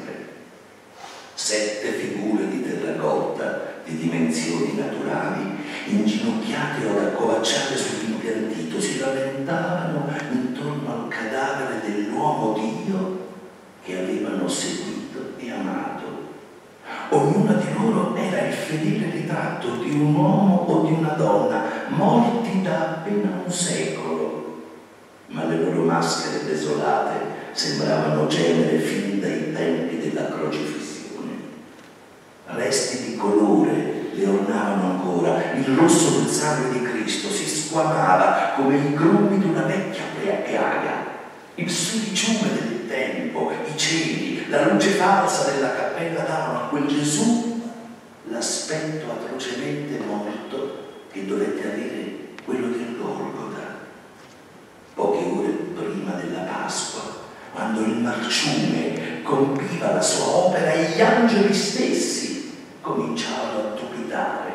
7 figure di terracotta di dimensioni naturali, inginocchiate o accovacciate sull'impiantito, si lamentavano intorno al cadavere dell'uomo Dio che avevano seguito e amato. Ognuna di loro era il fedele ritratto di un uomo o di una donna, morti da appena un secolo, ma le loro maschere desolate sembravano gemere fin dai tempi della crocifissione. Resti di colore le ornavano ancora, il rosso del sangue di Cristo si squamava come i grumi di una vecchia piaga. Il sudiciume del tempo, i cieli, la luce falsa della cappella davano a quel Gesù l'aspetto atrocemente morto che dovette avere quello del Golgota. Poche ore prima della Pasqua, quando il marciume compiva la sua opera e gli angeli stessi cominciavano a dubitare.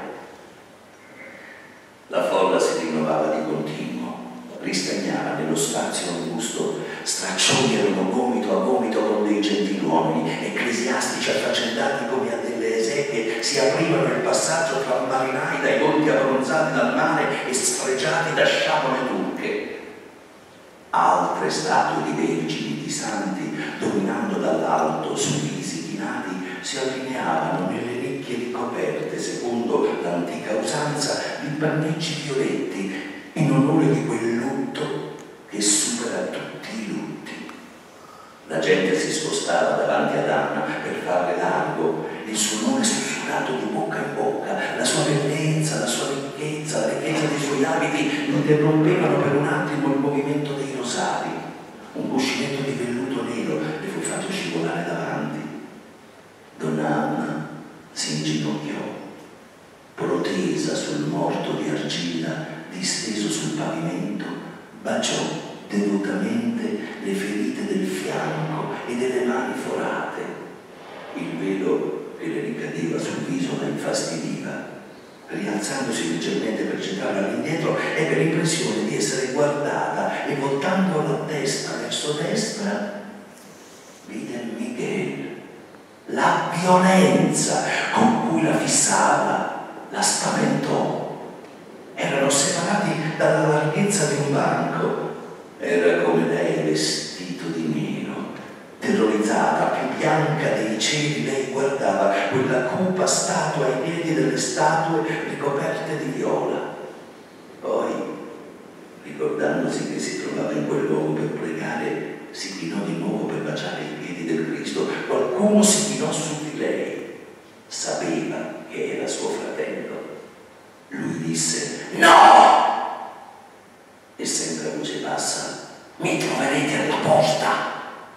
La folla si rinnovava di continuo, ristagnava nello spazio angusto, straccioni erano gomito a gomito con dei gentiluomini, ecclesiastici affaccendati come a delle esequie si aprivano il passaggio tra marinai dai volti abbronzati dal mare e sfregiati da sciabole turche. Altre statue di vergini, di santi, dominando dall'alto sui visi chinati, si allineavano nelle nicchie ricoperte, secondo l'antica usanza, di panneggi violetti, in onore di quel lutto che supera tutti i lutti. La gente si spostava davanti ad Anna per farle largo, il suo nome sussurrato di bocca in bocca, la sua bellezza, la sua ricchezza, la ricchezza dei suoi abiti interrompevano per un attimo il movimento dei rosari. Un cuscinetto di velluto nero le fu fatto scivolare davanti. Donna Anna si inginocchiò, protesa sul morto di argilla disteso sul pavimento, baciò devotamente le ferite del fianco e delle mani forate. Il velo che le ricadeva sul viso la infastidiva. Rialzò alzandosi leggermente per gettare all'indietro, ebbe l'impressione di essere guardata e voltando la testa verso destra vide Miguel. La violenza con cui la fissava la spaventò. Erano separati dalla larghezza di un banco. Era come lei vestito di nero. Terrorizzata, più bianca dei cieli, lei guardava quella cupa statua ai piedi delle statue ricoperte di viola. Poi, ricordandosi che si trovava in quel luogo per pregare, si chinò di nuovo per baciare i piedi del Cristo. Qualcuno si chinò su di lei. Sapeva che era suo fratello. Lui disse: no! E sempre a voce bassa: mi troverete alla porta.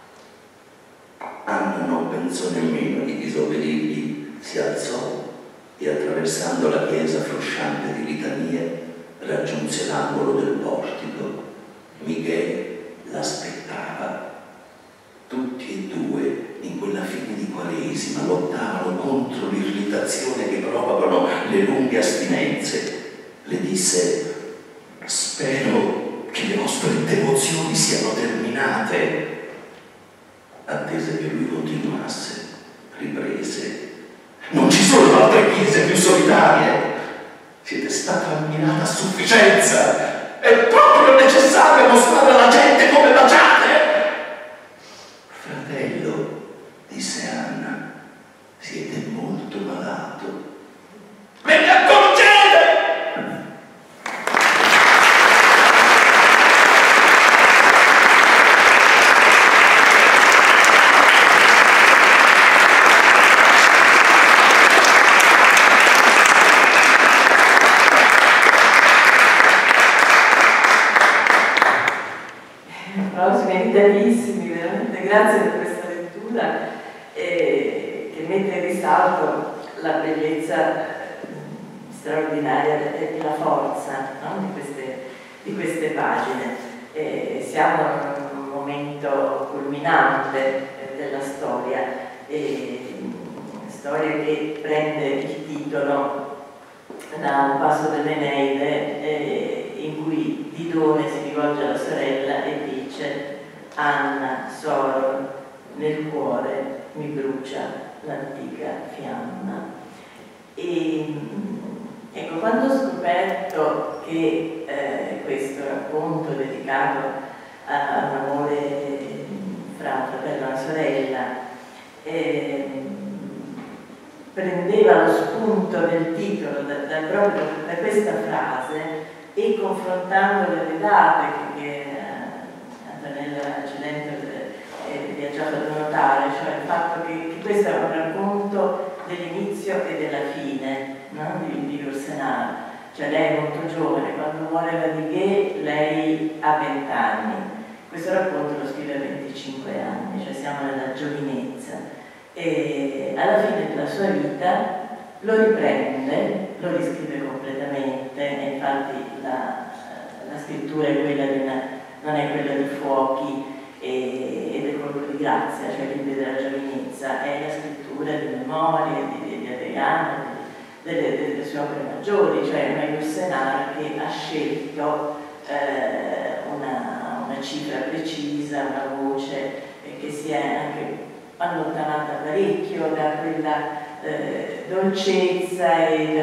Anna non pensò nemmeno di disobbedirgli, si alzò e attraversando la chiesa frusciante di litanie raggiunse l'angolo del portico. Miguel l'aspettava. Tutti e due in quella fine di Quaresima lottavano contro l'irritazione che provavano le lunghe astinenze. Le disse: spero che le vostre devozioni siano terminate. Attese che lui continuasse, riprese: non ci sono altre chiese più solitarie. Siete stata ammirata a sufficienza. È proprio necessario mostrare alla gente come baciate? Fratello, disse Anna, siete molto malato. Me ne accorgete? Meritatissimi, veramente grazie per questa lettura che mette in risalto la bellezza straordinaria e la forza, no? di queste pagine. Siamo in un momento culminante della storia, storia che prende il titolo da un passo dell'Eneide in cui Didone si rivolge alla sorella e dice: Anna, soro, nel cuore mi brucia l'antica fiamma. E ecco, quando ho scoperto che questo racconto dedicato a un amore fra un fratello e una sorella prendeva lo spunto del titolo proprio da questa frase, e confrontando le date che Antonella Cilento vi ha già fatto notare, cioè il fatto che questo è un racconto dell'inizio e della fine, no? di Yourcenar. Cioè lei è molto giovane, quando muore Ladiguet lei ha 20 anni, questo racconto lo scrive a 25 anni, cioè siamo nella giovinezza, e alla fine della sua vita lo riprende, lo riscrive completamente, e infatti la scrittura è quella non è quella di Fuochi e del Colpo di Grazia, cioè il libro della giovinezza, è la scrittura di memorie di Adriano, delle sue opere maggiori, cioè una Yourcenar che ha scelto una cifra precisa, una voce che si è anche allontanata parecchio da quella dolcezza e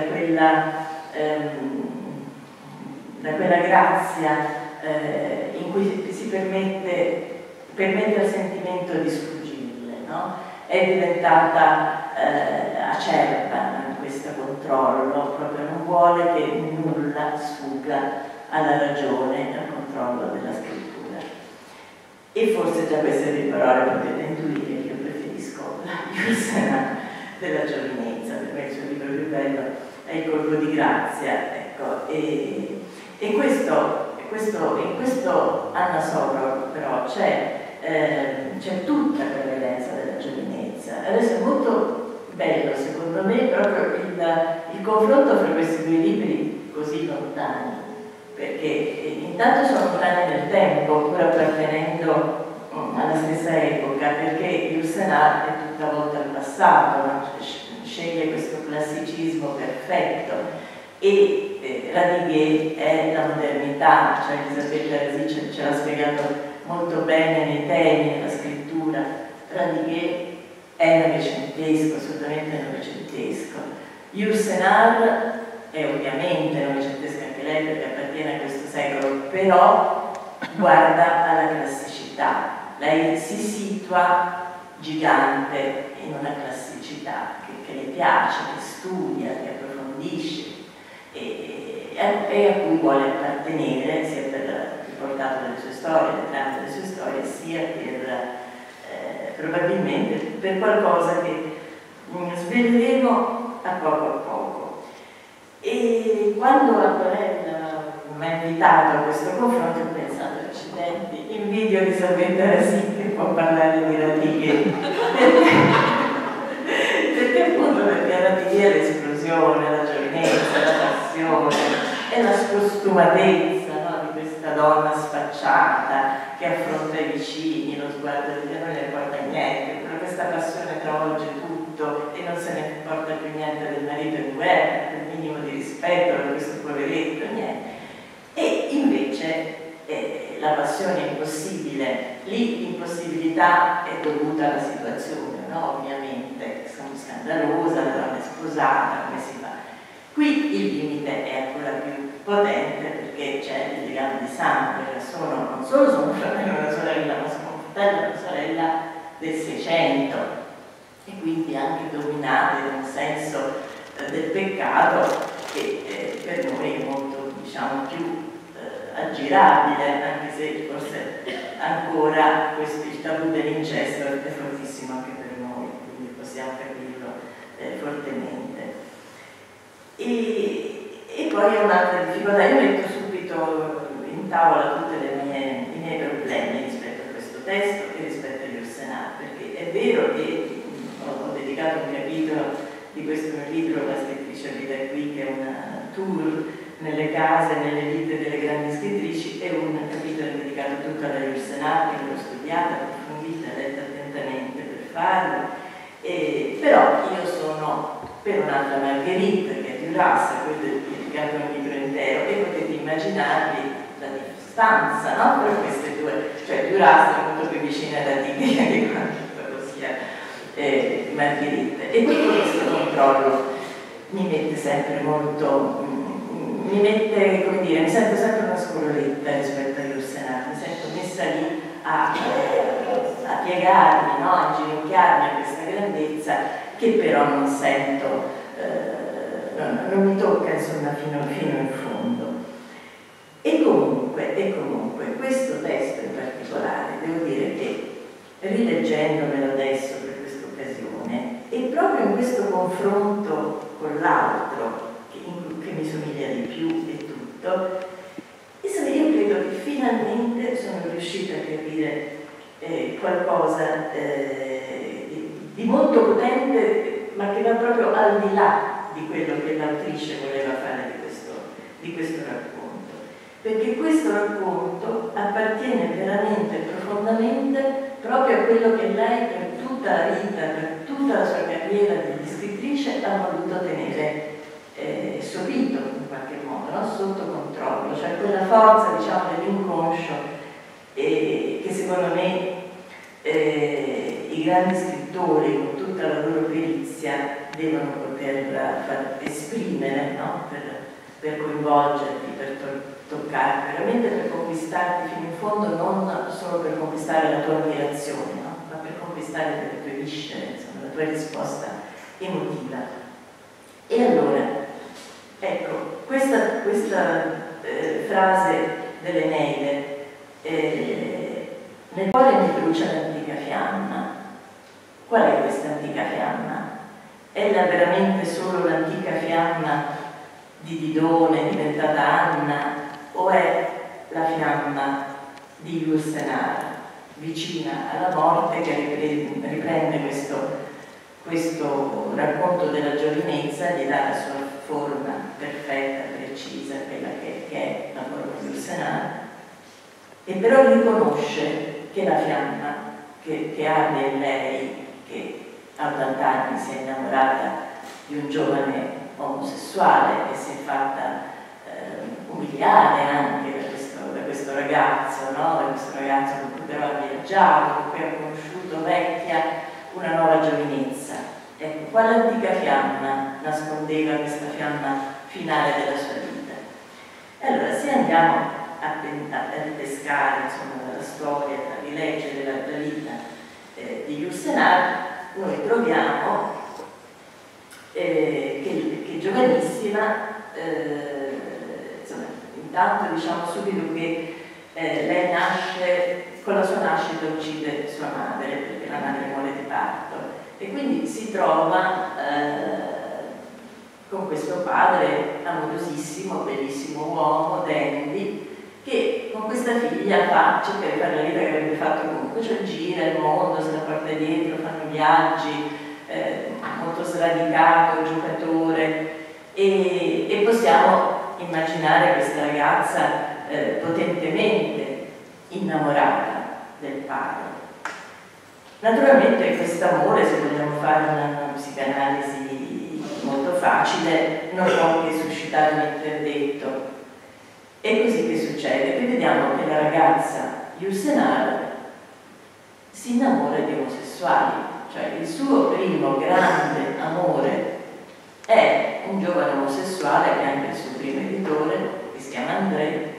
da quella grazia in cui si permette al sentimento di sfuggirle, no? È diventata acerba in questo controllo, proprio non vuole che nulla sfugga alla ragione e al controllo della scrittura. E forse già queste due parole potete intuire che io preferisco la Yourcenar della giovinezza, per me il suo libro più bello è Il Colpo di Grazia, ecco, e in questo Anna Soror però c'è tutta quella violenza della giovinezza. Adesso è molto bello secondo me proprio il confronto fra questi due libri così lontani, perché intanto sono lontani nel tempo, pur appartenendo alla stessa epoca, perché Yourcenar è tutta volta al passato, no? Sceglie questo classicismo perfetto, e Radiguet è la modernità, cioè Elisabetta Rasi ce l'ha spiegato molto bene nei temi, nella scrittura. Radiguet è novecentesco, assolutamente novecentesco. Yourcenar è ovviamente novecentesca anche lei perché appartiene a questo secolo, però guarda alla classicità. Lei si situa gigante in una classicità che le piace, che studia, che approfondisce e a cui vuole appartenere sia per il portato delle sue storie, le trame delle sue storie, sia per probabilmente per qualcosa che sveleremo a poco. E quando Antonella mi ha invitato a questo confronto ho pensato, accidenti, invidio Elisabetta Rasi che può parlare di Radiguet perché appunto perché Radiguet è l'esplosione, la giovinezza, la passione e la scostumatezza, no? Di questa donna sfacciata che affronta i vicini, lo sguardo di non le importa niente, però questa passione travolge tutto e non se ne importa più niente del marito in guerra, del minimo di rispetto per questo poveretto, niente. E invece la passione è impossibile, lì l'impossibilità è dovuta alla situazione, no? Ovviamente, sono scandalosa, la donna è sposata, come si fa? Qui il limite è ancora più potente perché c'è il legame di sangue, non solo sono un fratello e una sorella, ma sono un fratello e una sorella del Seicento e quindi anche dominate da un senso del peccato che per noi è molto, diciamo, più aggirabile, anche se forse ancora il tabù dell'incesto è fortissimo anche per noi, quindi possiamo capirlo fortemente. E poi è un'altra difficoltà, io metto subito in tavola tutti i miei problemi rispetto a questo testo e rispetto agli Yourcenar, perché è vero che ho dedicato un capitolo di questo mio libro, La scrittrice abita qui, che è una tour nelle case, nelle vite delle grandi scrittrici, è un capitolo dedicato tutto alla Yourcenar, che l'ho studiata, approfondita, letta attentamente per farlo, però io sono per un'altra Marguerite, che è Duras, a cui ho dedicato un libro intero, e potete immaginarvi la distanza, no? Per queste due, cioè Duras è molto più vicina da Radiguet di quanto lo sia Marguerite, e tutto questo controllo mi mette sempre molto, mi mette, come dire, mi sento sempre una scoroletta rispetto agli Yourcenar, mi sento messa lì a piegarmi, no? A inginocchiarmi a questa grandezza che però non sento, non mi tocca insomma fino in fondo. E comunque questo testo in particolare, devo dire che rileggendomelo adesso per questa occasione e proprio in questo confronto con l'altro che mi somiglia di più e tutto, insomma io credo che finalmente sono riuscita a capire qualcosa di molto potente, ma che va proprio al di là di quello che l'autrice voleva fare di questo racconto, perché questo racconto appartiene veramente profondamente proprio a quello che lei per tutta la vita, per tutta la sua carriera di scrittrice ha voluto tenere sopito in qualche modo, no? Sotto controllo, cioè quella forza, diciamo, dell'inconscio che secondo me i grandi scrittori con tutta la loro perizia devono poter far esprimere, no? per coinvolgerti, per toccarti, veramente per conquistarti fino in fondo, non solo per conquistare la tua ammirazione, no? Ma per conquistare le tue viscere, insomma, la tua risposta emotiva. E allora, ecco, questa frase dell'Eneide, nel cuore mi brucia l'antica fiamma. Qual è questa antica fiamma? È veramente solo l'antica fiamma di Didone diventata Anna, o è la fiamma di Yourcenar, vicina alla morte, che riprende questo racconto della giovinezza, gli dà la sua forma perfetta, precisa, quella che è la forma di Yourcenar, e però riconosce che la fiamma che arde in lei, che a 80 anni si è innamorata di un giovane omosessuale e si è fatta umiliare anche da questo ragazzo, no? Da questo ragazzo con cui però ha viaggiato, con cui ha conosciuto vecchia una nuova giovinezza. Ecco, quale antica fiamma nascondeva questa fiamma finale della sua vita? E allora, se andiamo a ripescare, insomma, dalla storia, a rileggere la vita di Jules Renard, noi troviamo che giovanissima, insomma, intanto diciamo subito che lei nasce, con la sua nascita uccide sua madre, perché la madre muore di parto, e quindi si trova con questo padre amorosissimo, bellissimo uomo, dandy, che con questa figlia cerca di fare la vita che avrebbe fatto comunque, cioè gira il mondo, se la porta dietro, fanno viaggi, molto sradicato, giocatore, e possiamo immaginare questa ragazza potentemente innamorata del padre. Naturalmente questo amore, se vogliamo fare una psicanalisi molto facile, non può che suscitare un interdetto. È così che succede, che vediamo che la ragazza Jules Renard si innamora di omosessuali, cioè il suo primo grande amore è un giovane omosessuale che è anche il suo primo editore, che si chiama André,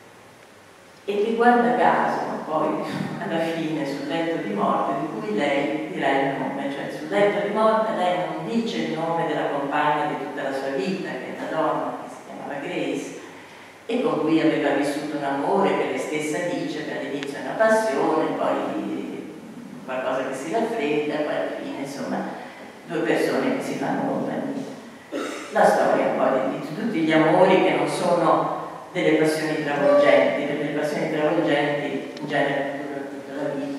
e che guarda caso, poi alla fine sul letto di morte, di cui lei dirà il nome, cioè sul letto di morte lei non dice il nome della compagna di tutta la sua vita, che è una donna che si chiamava Grace, e con cui aveva vissuto un amore che lei stessa dice che all'inizio è una passione, poi qualcosa che si raffredda, poi alla fine insomma due persone che si fanno compagnia. La storia poi di tutti gli amori che non sono delle passioni travolgenti, perché le passioni travolgenti in genere durano tutta la vita,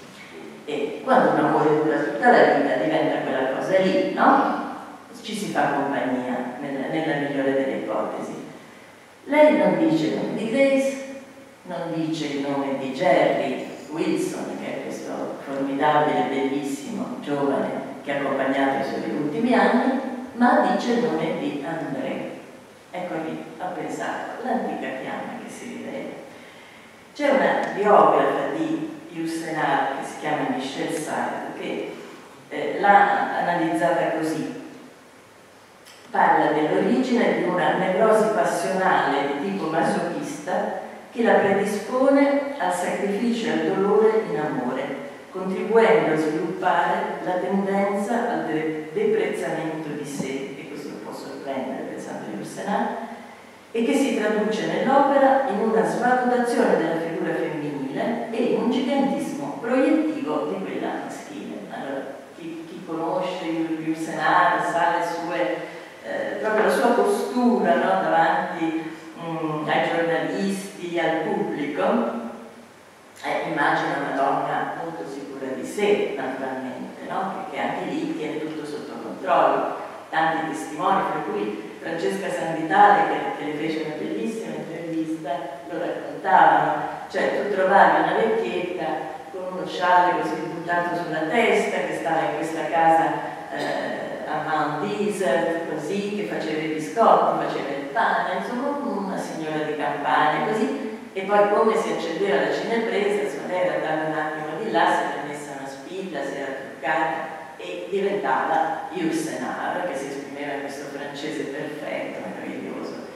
e quando un amore dura tutta la vita diventa quella cosa lì, no? Ci si fa compagnia nella migliore delle ipotesi. Lei non dice il nome di Grace, non dice il nome di Jerry Wilson, che è questo formidabile, bellissimo giovane che ha accompagnato i suoi ultimi anni, ma dice il nome di André. Ecco lì, ho pensato, l'antica fiamma che si rivela. C'è una biografa di Jules Renard che si chiama Michelle Sard, che l'ha analizzata così. Parla dell'origine di una nevrosi passionale di tipo masochista che la predispone al sacrificio e al dolore in amore, contribuendo a sviluppare la tendenza al deprezzamento di sé, e così lo può sorprendere pensando a Jules Renard, e che si traduce nell'opera in una svalutazione della figura femminile e in un gigantismo proiettivo di quella maschile. Allora, chi conosce Jules Renard sa le sue proprio la sua postura, no, davanti ai giornalisti, al pubblico, immagina una donna molto sicura di sé, naturalmente, no? che anche lì tiene tutto sotto controllo. Tanti testimoni, fra cui Francesca Sanvitale, che le fece una bellissima intervista, lo raccontavano, cioè tu trovavi una vecchietta con uno scialle così buttato sulla testa, che stava in questa casa a Mount Desert, così, che faceva i biscotti, faceva il pane, insomma una signora di campagna, così, e poi come si accendeva la cinepresa, insomma lei era andata un attimo di là, si era messa una spilla, si era truccata e diventava Jules Renard, che si esprimeva in questo francese perfetto, meraviglioso.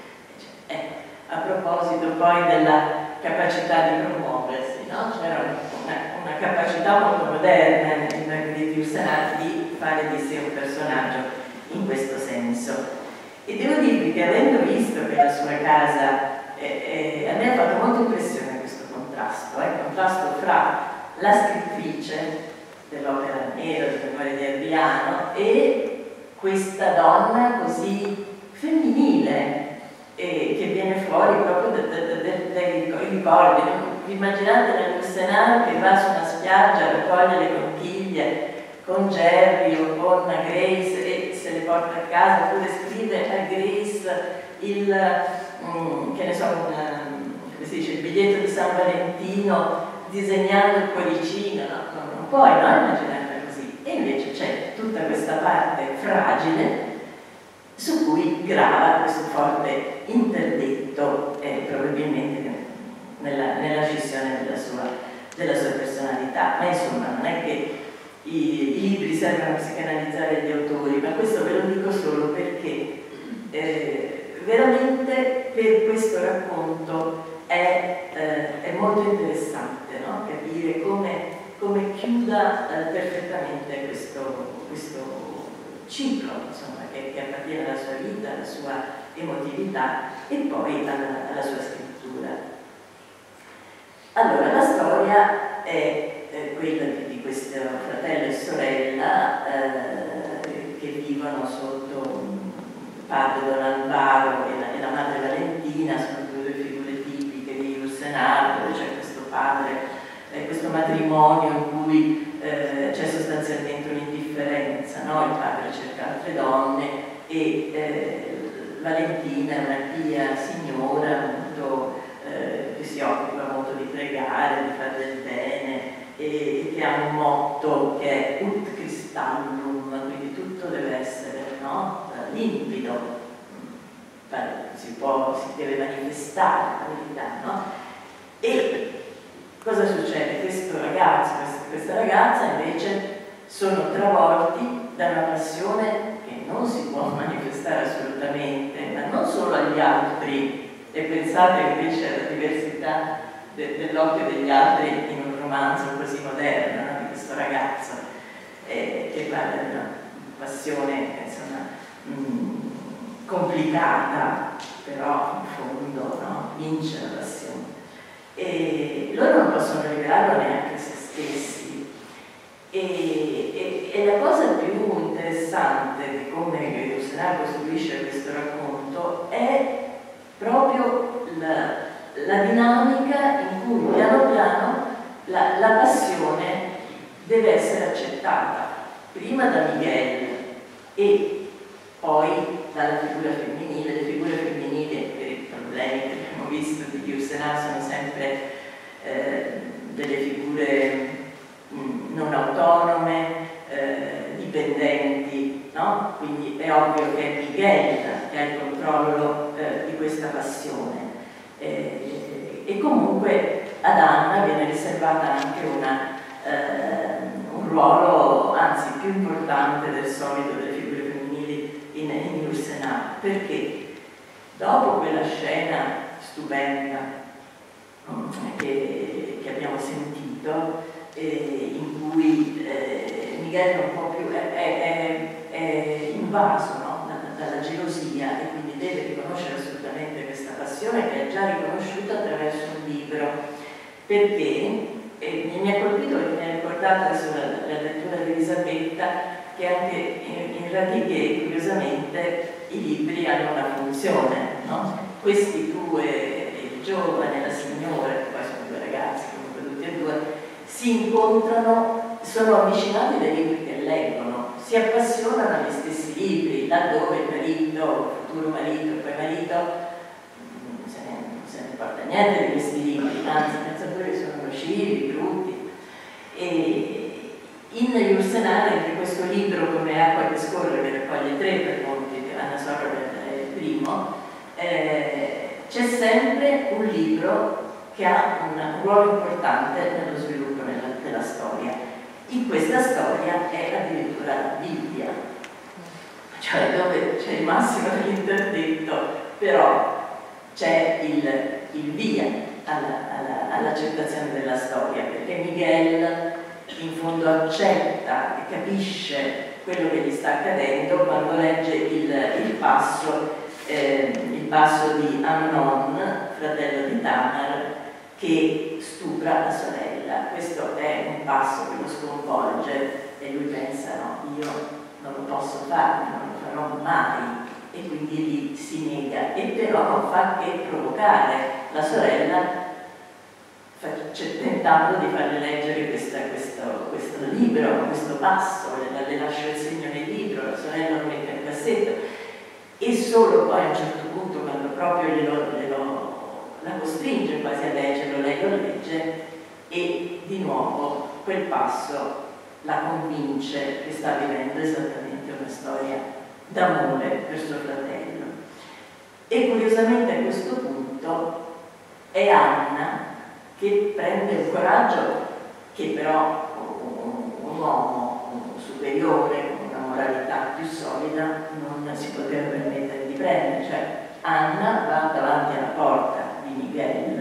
A proposito poi della capacità di promuoversi, no? C'era una capacità molto moderna di Jules Renard di fare di sé un personaggio in questo senso. E devo dirvi che avendo visto che la sua casa, a me ha fatto molta impressione questo contrasto, il contrasto fra la scrittrice dell'opera nera, di Memorie di Adriano, e questa donna così femminile, che viene fuori proprio dai ricordi. Immaginate la Jules Renard che va su una spiaggia a raccogliere le conchiglie con Jerry o con Grace e se le porta a casa, oppure scrive a Grace che ne so, come si dice, il biglietto di San Valentino disegnando il cuoricino, no? Non puoi, no? Immaginarla così. E invece c'è tutta questa parte fragile su cui grava questo forte interdetto, probabilmente nella scissione della sua personalità. Ma insomma, non è che i libri servono a psicanalizzare gli autori, ma questo ve lo dico solo perché veramente per questo racconto è molto interessante, no? Capire come chiuda perfettamente questo ciclo, insomma, che appartiene alla sua vita, alla sua emotività e poi alla sua scrittura. Allora, la storia è quella di questo fratello e sorella che vivono sotto padre Don Alvaro e la madre Valentina. Sono due figure tipiche di Ursenato, dove c'è questo padre, questo matrimonio in cui c'è sostanzialmente un'indifferenza, no? Il padre cerca altre donne e Valentina è una pia signora molto, che si occupa molto di pregare, di fare del bene e che ha un motto che è ut cristallum, quindi tutto deve essere, no? Limpido, si deve manifestare la verità, no? E cosa succede? Questo ragazzo, questa ragazza invece sono travolti da una passione che non si può manifestare assolutamente, ma non solo agli altri, e pensate invece alla diversità dell'occhio degli altri in un romanzo così moderno, no? Di questo ragazzo che parla di una passione, insomma, complicata, però in fondo, no? Vince la passione. E loro non possono rivelarlo neanche a se stessi. E la cosa più interessante di come Ursenato costruisce questo racconto è proprio la dinamica in cui piano piano la passione deve essere accettata, prima da Miguel e poi dalla figura femminile. Le figure femminili, per i problemi che abbiamo visto di Ursenato, sono sempre delle figure non autonome, dipendenti, no? Quindi è ovvio che è Miguel che ha il controllo di questa passione. E comunque ad Anna viene riservata anche un ruolo, anzi più importante del solito delle figure femminili in Ursenato, perché dopo quella scena stupenda che abbiamo sentito, in cui Miguel non può più, è invaso, no? dalla gelosia, e quindi deve riconoscere assolutamente questa passione che è già riconosciuta attraverso un libro, perché mi ha colpito e mi ha ricordato adesso la lettura di Elisabetta, che anche in Radiguet, curiosamente, i libri hanno una funzione, no? Questi due, il giovane e la signora, che poi sono due ragazzi, comunque tutti e due, si incontrano, sono avvicinati dai libri che leggono, si appassionano agli stessi libri, laddove il marito, il futuro marito, il poi marito, non se ne importa niente di questi libri, anzi pensa pure che sono nocivi, brutti. E in Ursenato, in questo libro Come acqua che scorre, che raccoglie 3 racconti di Anna Sorrell, il primo, c'è sempre un libro che ha un ruolo importante nello sviluppo della storia. In questa storia è addirittura la Bibbia, cioè dove c'è il massimo dell'interdetto, però c'è il via all'accettazione della storia, perché Miguel in fondo accetta e capisce quello che gli sta accadendo quando legge il passo di Amnon, fratello di Tamar, che stupra la sorella. Questo è un passo che lo sconvolge e lui pensa: no, io non lo posso fare, non lo farò mai, e quindi lì si nega, e però non fa che provocare la sorella tentando di farle leggere questo libro, questo passo, le lascia il segno nel libro, la sorella lo mette nel cassetto, e solo poi a un certo punto, quando proprio la costringe quasi a leggerlo, lei lo legge, e di nuovo quel passo la convince che sta vivendo esattamente una storia d'amore per suo fratello. E curiosamente a questo punto è Anna che prende un coraggio che però un uomo superiore, con una moralità più solida, non si poteva permettere di prendere. Cioè Anna va davanti alla porta di Miguel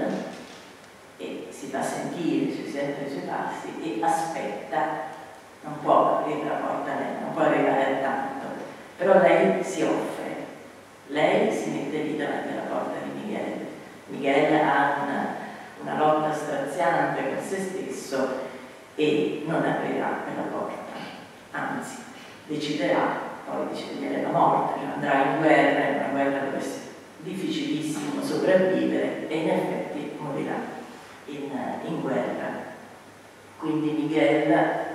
e si fa sentire, si sentono i suoi passi e aspetta, non può aprire la porta lei, non può arrivare a tanto, però lei si offre, lei si mette lì davanti alla porta di Miguel. Miguel ha una lotta straziante con se stesso e non aprirà quella porta, anzi deciderà poi di scegliere la morte, cioè andrà in una guerra dove è difficilissimo sopravvivere e in effetti morirà in guerra. Quindi Miguel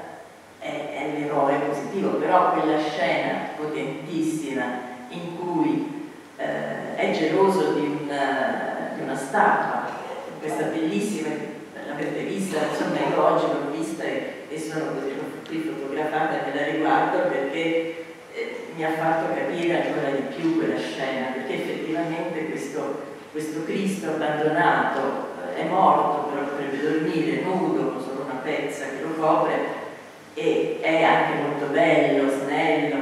è l'eroe positivo, però quella scena potentissima in cui è geloso di una statua, questa bellissima, l'avete vista, insomma io oggi l'ho vista e sono così qui fotografata e me la riguardo perché mi ha fatto capire ancora di più quella scena, perché effettivamente questo Cristo abbandonato è morto, però potrebbe dormire nudo con solo una pezza che lo copre, e è anche molto bello, snello,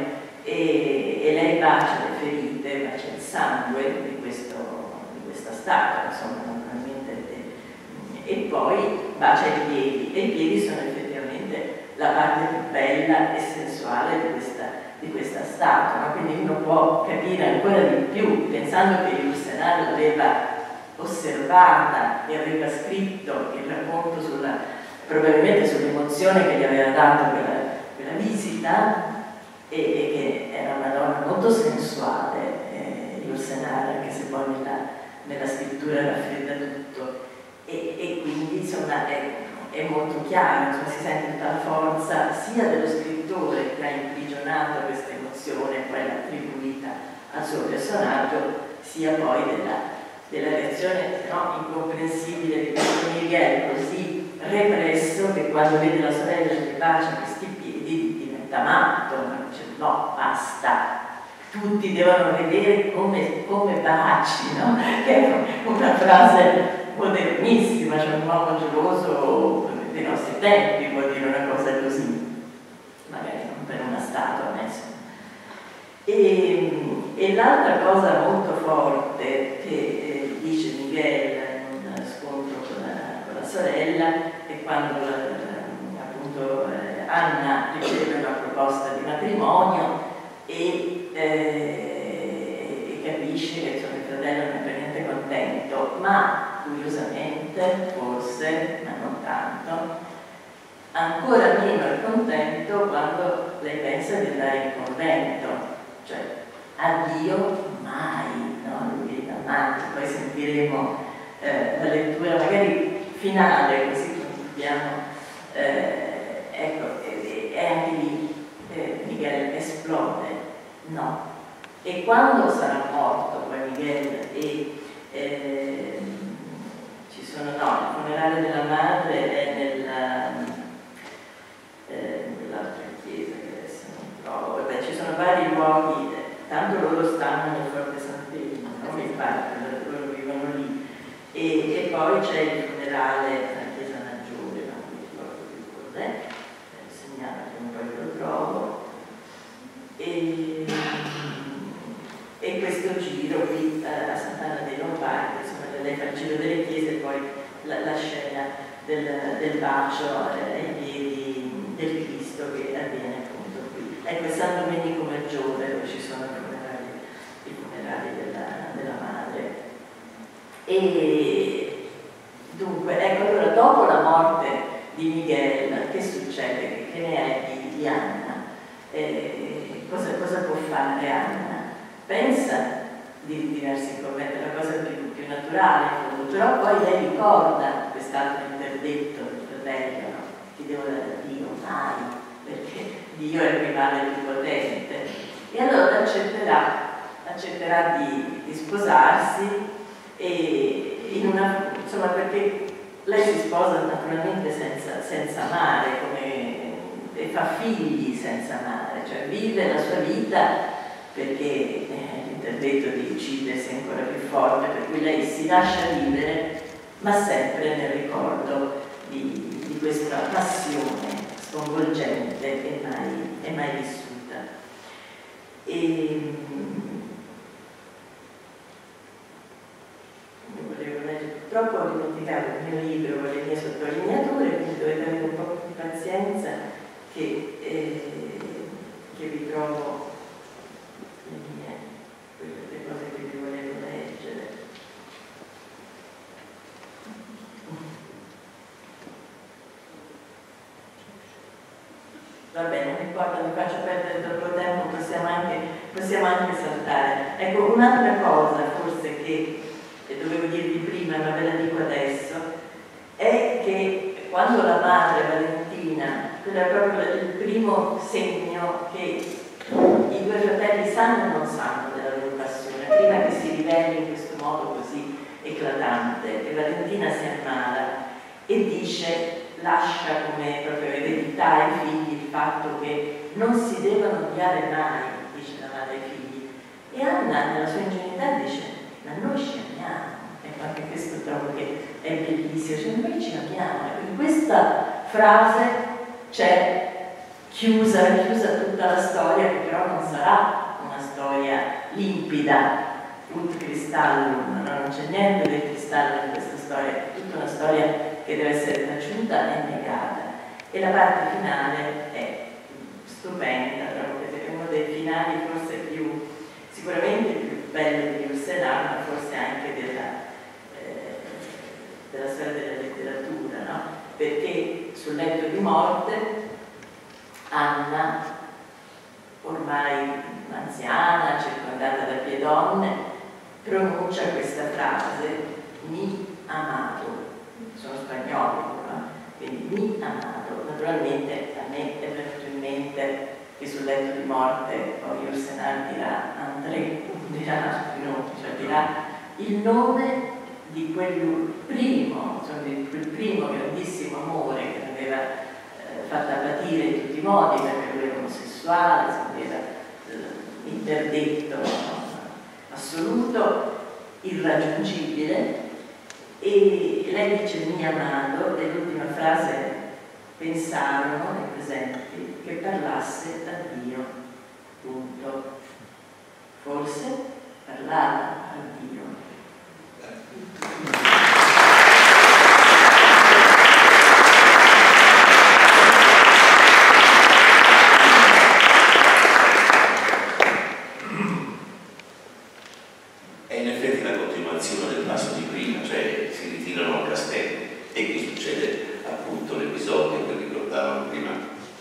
e lei bacia le ferite, bacia il sangue di questa statua, insomma, naturalmente, e poi bacia i piedi, e i piedi sono effettivamente la parte più bella e sensuale di questa statua, no? Quindi uno può capire ancora di più, pensando che Yourcenar l'aveva osservata e aveva scritto il racconto probabilmente sull'emozione che gli aveva dato quella visita, e che era una donna molto sensuale, Yourcenar, anche se poi nella scrittura raffredda tutto, e quindi insomma è molto chiaro, insomma, si sente tutta la forza sia dello scrittore che ha imprigionato questa emozione e poi l'ha attribuita al suo personaggio, sia poi della reazione incomprensibile di questo Miguel così represso che quando vede la sorella che bacia questi piedi diventa matto, dice no, basta, tutti devono vedere come baci, no? Che è una frase modernissima, cioè un uomo geloso dei nostri tempi può dire una cosa così, magari non per una statua, adesso. E l'altra cosa molto forte che dice Miguel in un scontro con la sorella è quando appunto Anna riceve una proposta di matrimonio e capisce che il fratello non è per niente contento, ma curiosamente, forse, ma non tanto, ancora meno è contento quando lei pensa di andare in convento, cioè addio mai, no? Lui amante. Poi sentiremo la lettura magari finale, così concludiamo, ecco, e anche lì Miguel esplode, no? E quando sarà morto poi Miguel ci sono, no, il funerale della madre è nell'altra chiesa che adesso non trovo, vabbè, ci sono vari luoghi, tanto loro stanno nel Forte Sant'Elmo, non mi pare, loro vivono lì, e poi c'è il funerale nella chiesa maggiore, non mi ricordo più cos'è, segnala che poi lo trovo, e questo giro qui a Sant'Anna dei Lombardi, insomma, lei fa il giro delle chiese e poi la scena del bacio ai piedi del Cristo che avviene appunto qui. Ecco, è San Domenico Maggiore dove ci sono i funerali della madre. E dunque, ecco, allora dopo la morte di Miguel, che succede? Che ne è di Anna? Cosa può fare Anna? Pensa di tirarsi in convento, è la cosa più naturale, però poi lei ricorda quest'altro interdetto del fratello, no? Ti devo dare a Dio, mai, perché Dio è il rivale più potente, e allora accetterà di sposarsi, e insomma, perché lei si sposa naturalmente senza amare, e fa figli senza amare, cioè vive la sua vita perché l'interdetto di uccidersi è ancora più forte, per cui lei si lascia vivere, ma sempre nel ricordo di questa passione sconvolgente e mai vissuta. Volevo leggere, purtroppo ho dimenticato il mio libro con le mie sottolineature, quindi dovete avere un po' di pazienza che vi trovo le cose che vi volevo leggere. Va bene, non importa, mi faccio perdere troppo tempo, possiamo anche saltare. Ecco, un'altra cosa forse che dovevo dirvi prima, ma ve la dico adesso, è che quando la madre Valentina, quello è proprio il primo segno che i due fratelli sanno o non sanno della loro passione, prima che si riveli in questo modo così eclatante, e Valentina si ammala e dice, lascia come proprio eredità ai figli il fatto che non si devono odiare mai, dice la madre ai figli. E Anna nella sua ingenuità dice, ma noi ci amiamo. Ecco, anche questo trovo che è bellissimo, cioè noi ci amiamo. Ecco, in questa frase c'è chiusa tutta la storia, che però non sarà una storia limpida, ut cristallum, no? Non c'è niente del cristallo in questa storia, è tutta una storia che deve essere taciuta e negata. E la parte finale è stupenda, perché è uno dei finali forse più, sicuramente più bello di Ursenal, ma forse anche della storia della letteratura, no? Perché sul letto di morte Anna, ormai anziana, circondata da piedonne, pronuncia questa frase, mi amato. Sono spagnoli, no? Quindi mi amato. Naturalmente a me è venuto in mente che sul letto di morte poi Ursenal dirà André, cioè dirà il nome di quel primo grandissimo amore che l'aveva fatta patire in tutti i modi, perché lui era omosessuale, era interdetto, assoluto, irraggiungibile. E lei dice mi amato, e l'ultima frase pensarono i presenti che parlasse a Dio, punto. Forse parlava a Dio. È in effetti la continuazione del passo di prima, cioè si ritirano al castello e qui succede appunto l'episodio che ricordavamo prima.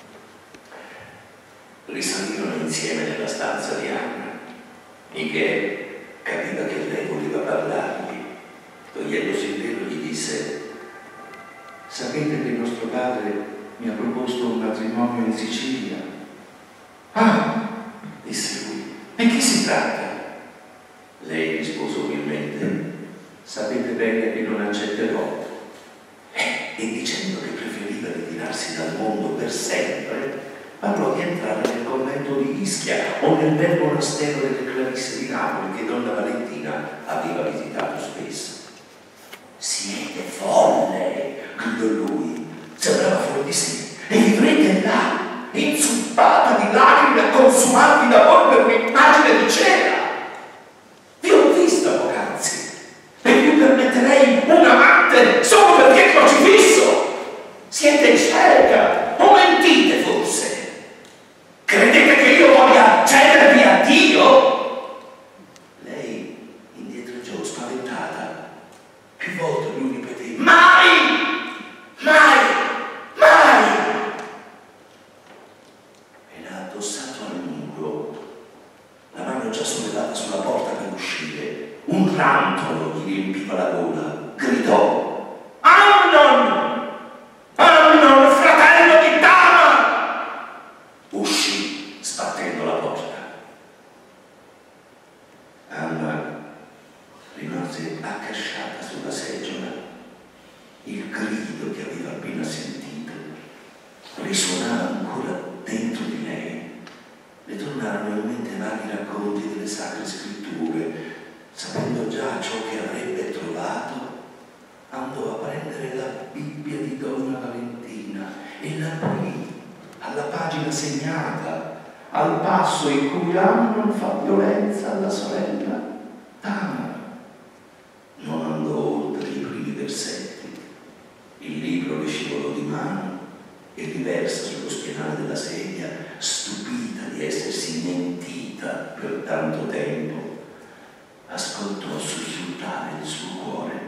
Risalirono insieme nella stanza di Anna. Michele capiva che lei voleva parlargli. Togliendosi il velo gli disse: sapete che il nostro padre mi ha proposto un matrimonio in Sicilia? Ah, disse lui, di chi si tratta? Lei rispose umilmente: sapete bene che non accetterò. E dicendo che preferiva ritirarsi dal mondo per sempre, parlò di entrare nel convento di Ischia o nel bel monastero delle Clarisse di Napoli che donna Valentina aveva visitato spesso. Siete folle, gridò lui, sembrava fuori di sé, e vivrete là, inzuppata di lacrime a consumarvi d'amore per un'immagine di cera. Vi ho visto poc'anzi, e vi permetterei un amante solo perché crocifisso. Siete cieca o mentite forse? Credete che io voglia cedervi a Dio? Lei indietreggiò spaventata. Più volte lui ripeté: mai! Mai! Mai! E l'ha addossato al muro, la mano già sollevata sulla porta per uscire. Un rantolo gli riempiva la gola. Gridò: Amnon! Amnon, fratello di Tamar! Uscì sbattendo la porta. Anna rimase accasciata sulla seggiola. Il grido che aveva appena sentito risuonava ancora dentro di lei. Le tornarono in mente vari racconti delle sacre scritture. Sapendo già ciò che avrebbe trovato, andò a prendere la Bibbia di Donna Valentina e l'aprì alla pagina segnata, al passo in cui Amnon fa violenza alla sorella Tamar. Non andò oltre i primi versetti. Il libro le scivolò di mano e riversa sullo schienale della sedia, stupita di essersi mentita per tanto tempo. Ascoltò sussultare il suo cuore.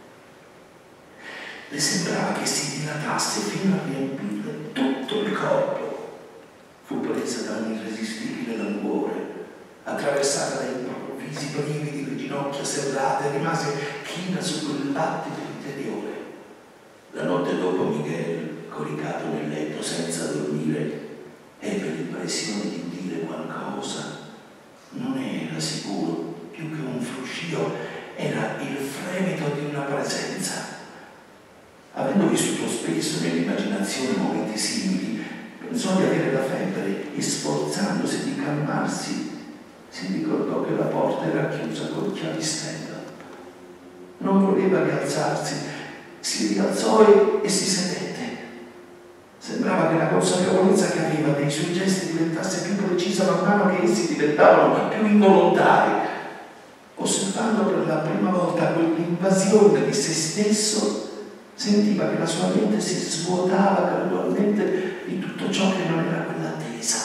Le sembrava che si dilatasse fino a riempire tutto il corpo. Fu presa da un irresistibile languore, attraversata da improvvisi brividi, le ginocchia serrate, rimase china su quel battito interiore. La notte dopo Miguel, coricato nel letto senza dormire, ebbe l'impressione di dire qualcosa. Non era sicuro. Più che un fruscio, era il fremito di una presenza. Avendo vissuto spesso nell'immaginazione momenti simili, pensò di avere la febbre e, sforzandosi di calmarsi, si ricordò che la porta era chiusa col chiavistello. Non voleva rialzarsi, si rialzò e si sedette. Sembrava che la consapevolezza che aveva dei suoi gesti diventasse più precisa man mano che essi diventavano più involontari. Osservando per la prima volta quell'invasione di se stesso, sentiva che la sua mente si svuotava gradualmente di tutto ciò che non era quell'attesa.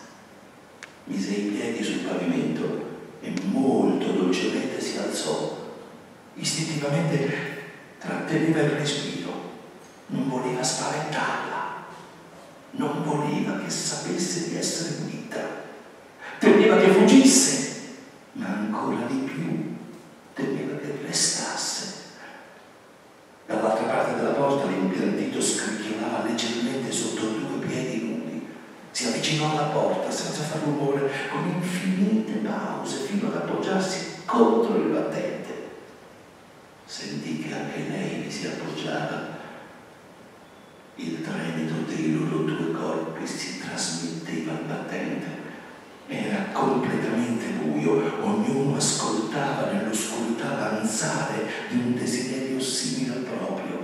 Mise i piedi sul pavimento e molto dolcemente si alzò. Istintivamente tratteneva il respiro. Non voleva spaventarla. Non voleva che sapesse di essere unita. Temeva che fuggisse. Ma ancora di più temeva che restasse. Dall'altra parte della porta l'impiantito scricchiolava leggermente sotto due piedi nudi. Si avvicinò alla porta senza far rumore, con infinite pause, fino ad appoggiarsi contro il battente. Sentì che anche lei vi si appoggiava. Il tremito dei loro due corpi si trasmetteva al battente. Era completamente buio, ognuno ascoltava nell'oscurità l'avanzare di un desiderio simile al proprio.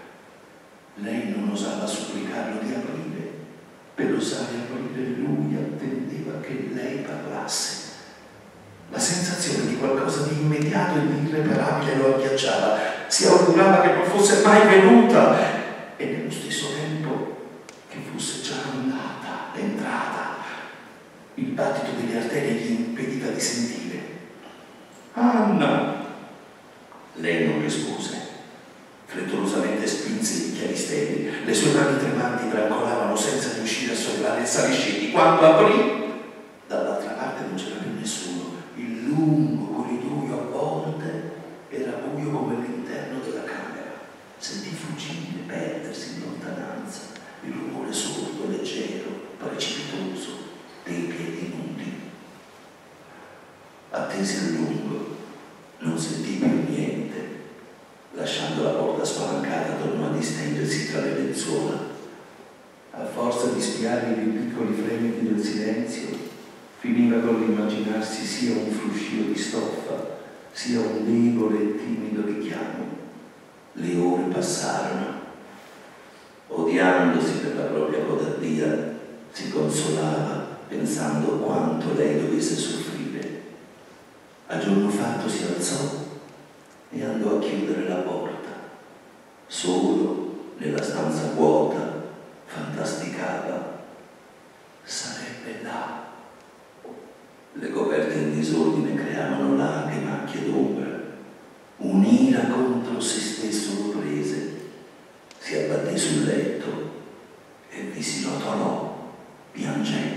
Lei non osava supplicarlo di aprire. Per osare aprire lui attendeva che lei parlasse. La sensazione di qualcosa di immediato e di irreparabile lo agghiacciava. Si augurava che non fosse mai venuta e nello stesso tempo che fosse già andata, entrata. Il battito delle arterie gli impediva di sentire. Anna! Lei non rispose. Frettolosamente spinse i chiavistelli. Le sue mani tremanti brancolavano senza riuscire a sollevare il saliscendi. Quando aprì, dall'altra parte non c'era più nessuno. Il lungo corridoio a volte era buio come l'interno della camera. Sentì fuggire, perdersi in lontananza. Il rumore sordo, leggero, precipitoso dei piedi nudi. Attese a lungo, non sentì più niente. Lasciando la porta spalancata, tornò a distendersi tra le lenzuola. A forza di spiare i piccoli fremiti del silenzio, finiva con l'immaginarsi sia un fruscio di stoffa, sia un debole e timido richiamo. Le ore passarono. Odiandosi per la propria codardia, si consolava pensando quanto lei dovesse soffrire. A giorno fatto si alzò e andò a chiudere la porta. Solo nella stanza vuota fantasticava. Sarebbe là. Le coperte in disordine creavano larghe macchie d'ombra. Un'ira contro se stesso lo prese. Si abbatté sul letto e vi si rotolò piangendo.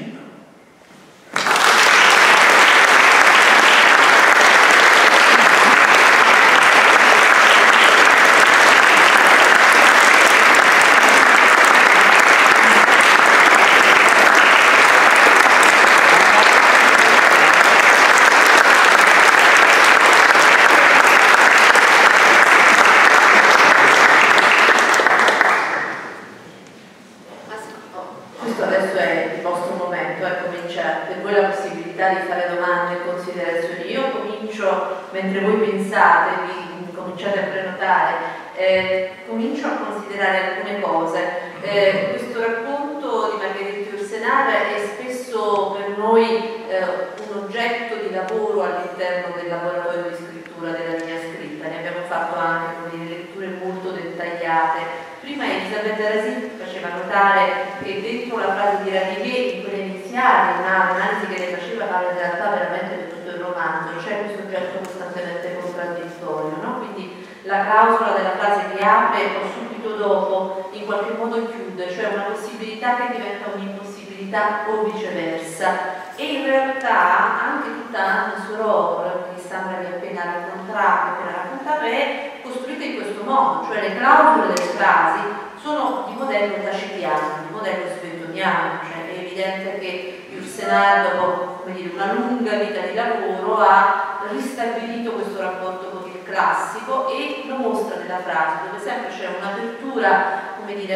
Questo adesso questo è il vostro momento, cominciate, per voi la possibilità di fare domande e considerazioni. Io comincio, mentre voi pensate, vi cominciate a prenotare, comincio a considerare alcune cose. Questo racconto di Margherita Yourcenar è spesso per noi un oggetto di lavoro all'interno del laboratorio di scrittura della linea scritta. Ne abbiamo fatto anche delle letture molto dettagliate. Prima Elisabetta Rasin faceva notare che dentro la frase di Radiguet, in quella iniziale, un'analisi che ne faceva in realtà veramente di tutto il romanzo, c'è questo oggetto costantemente contraddittorio, no? Quindi la clausola della frase che apre o subito dopo in qualche modo chiude, cioè una possibilità che diventa un'impossibilità o viceversa. E in realtà anche tutta Anne Soror, che Sandra vi ha appena raccontato, è costruita in questo modo, cioè le clausole delle frasi sono di modello tacitiano, di modello sveltoniano, cioè è evidente che Yourcenar, dopo una lunga vita di lavoro, ha ristabilito questo rapporto con il classico e lo mostra nella frase, dove sempre c'è un'apertura,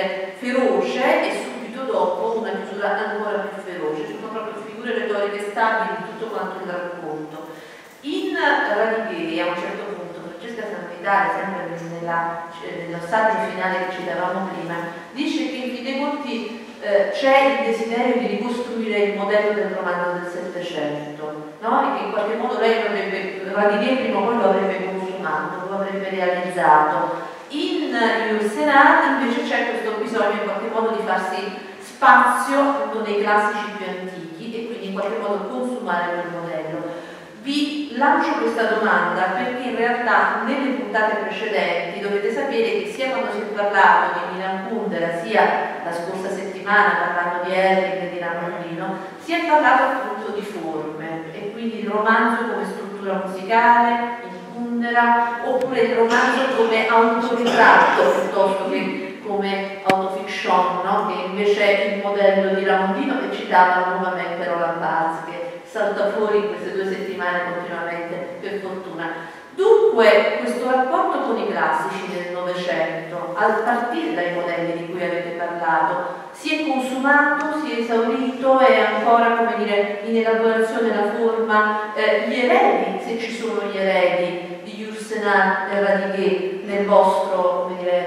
feroce e subito dopo una chiusura ancora più feroce. Sono proprio figure retoriche stabili di tutto quanto il racconto. In Radiguet, a un certo punto, Francesca Sanvitale, sempre nello saggio finale che citavamo prima, dice che in fin dei conti c'è il desiderio di ricostruire il modello del romanzo del Settecento, no? E che in qualche modo lei Radiguet prima o poi lo avrebbe consumato, lo avrebbe realizzato. In Yourcenar invece c'è questo bisogno in qualche modo di farsi spazio appunto nei classici più antichi e quindi in qualche modo consumare quel modello. Vi lancio questa domanda perché in realtà nelle puntate precedenti dovete sapere che sia quando si è parlato di Milan Kundera, sia la scorsa settimana parlando di Herring e di Ramondino, si è parlato appunto di forme e quindi il romanzo come struttura musicale, Kundera, oppure il romanzo come autoritratto piuttosto che come autofiction, no? Che invece è il modello di Ramondino che citava nuovamente Roland Barthes, che salta fuori in queste 2 settimane continuamente, per fortuna. Dunque, questo rapporto con i classici del Novecento, a partire dai modelli di cui avete parlato, si è consumato, si è esaurito, è ancora, in elaborazione la forma, gli eredi, se ci sono gli eredi di Yourcenar e Radiguet nel vostro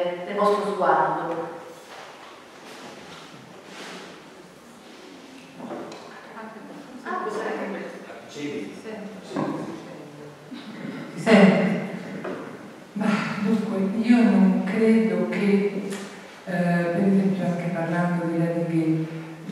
sguardo. Ma dunque io non credo che per esempio anche parlando di Radiguet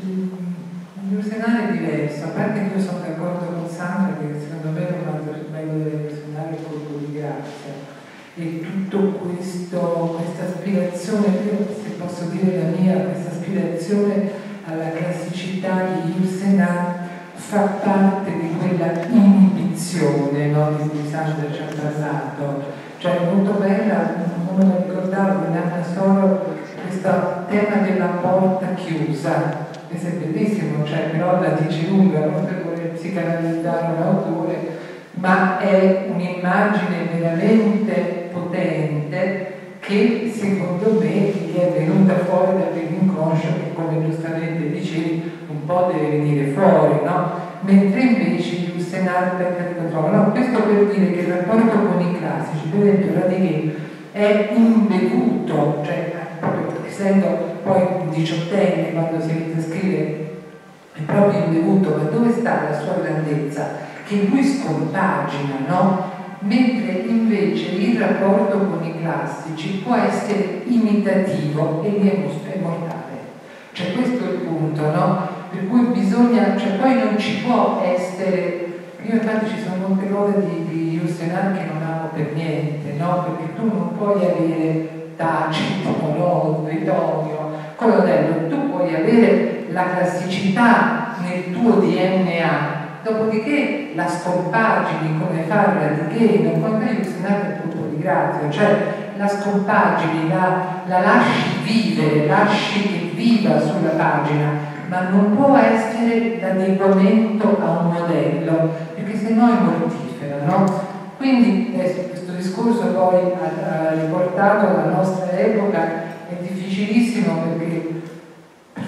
Yourcenar è diverso, a parte che io sono d'accordo con Sandra che secondo me il romanzo più bello della Yourcenar è il Colpo di Grazia e tutto questa aspirazione, se posso dire la mia, questa aspirazione alla classicità di Yourcenar fa parte di quella inibizione, no, di cui Sandra ci ha parlato, cioè è molto bella, non me lo ricordavo, in Anna Soror, questo tema della porta chiusa, questo è bellissimo, cioè però la dice lunga, non per voler psicanalizzare un autore, ma è un'immagine veramente potente che secondo me gli è venuta fuori da quell'inconscio che, come giustamente dicevi, un po' deve venire fuori, no? Mentre invece Yourcenar perde il controllo. No, questo per dire che il rapporto con i classici, per esempio Radiguet, è imbevuto, cioè proprio essendo poi un diciottenne quando si inizia a scrivere, è proprio imbevuto, ma dove sta la sua grandezza? Che lui scompagina, no? Mentre invece il rapporto con i classici può essere imitativo e è mortale. Cioè questo è il punto, no? Per cui bisogna, cioè poi non ci può essere, io infatti ci sono molte cose di Yourcenar che non amo per niente, no? Perché tu non puoi avere Tacito, no? Vetonio, Colonello, tu puoi avere la classicità nel tuo DNA. Dopodiché la scompagini come fa Radiguet, non puoi fare Yourcenar per Colpo di Grazia, cioè la scompagini, la lasci vivere, lasci che viva sulla pagina, ma non può essere l'adeguamento a un modello, perché sennò è mortifera, no? Quindi questo discorso poi riportato alla nostra epoca è difficilissimo perché per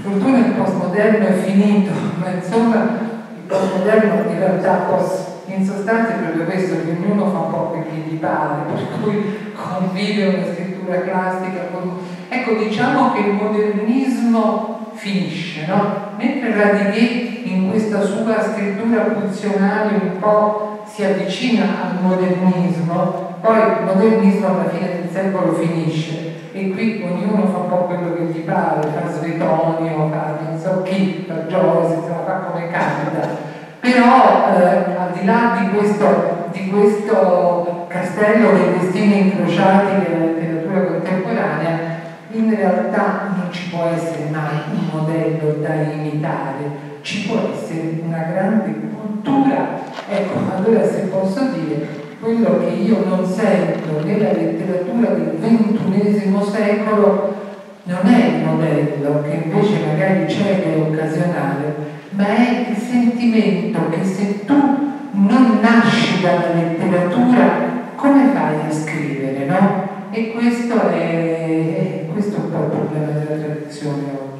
fortuna il postmoderno è finito, ma insomma il postmoderno in realtà in sostanza è proprio questo, che ognuno fa un po' quel che gli pare, per cui convive una scrittura classica con... Ecco, diciamo che il modernismo finisce, no? Mentre Radiguet in questa sua scrittura pulsionale un po' si avvicina al modernismo, poi il modernismo alla fine del secolo finisce e qui ognuno fa un po' quello che gli pare, fa Svetonio, fa non so chi, fa Joyce, se la fa come capita. Però al di là di questo castello dei destini incrociati della letteratura contemporanea, in realtà non ci può essere mai un modello da imitare, ci può essere una grande cultura. Ecco, allora se posso dire, quello che io non sento nella letteratura del XXI secolo non è il modello, che invece magari c'è ed è occasionale, ma è il sentimento che se tu non nasci dalla letteratura, come fai a scrivere, no? E questo è un po' il problema della tradizione oggi.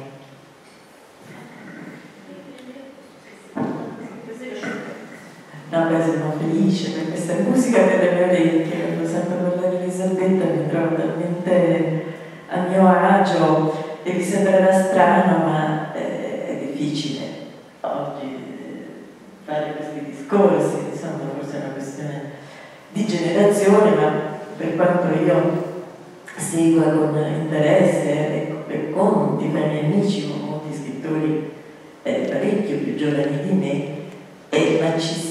No, beh, sono felice per questa musica delle mie orecchie, quando sento parlare di Elisabetta mi trovo talmente a mio agio e vi sembrerà strano, ma è difficile oggi fare questi discorsi, insomma forse è una questione di generazione, ma per quanto io segua con interesse e conti tra i miei amici, con molti scrittori parecchio più giovani di me, ma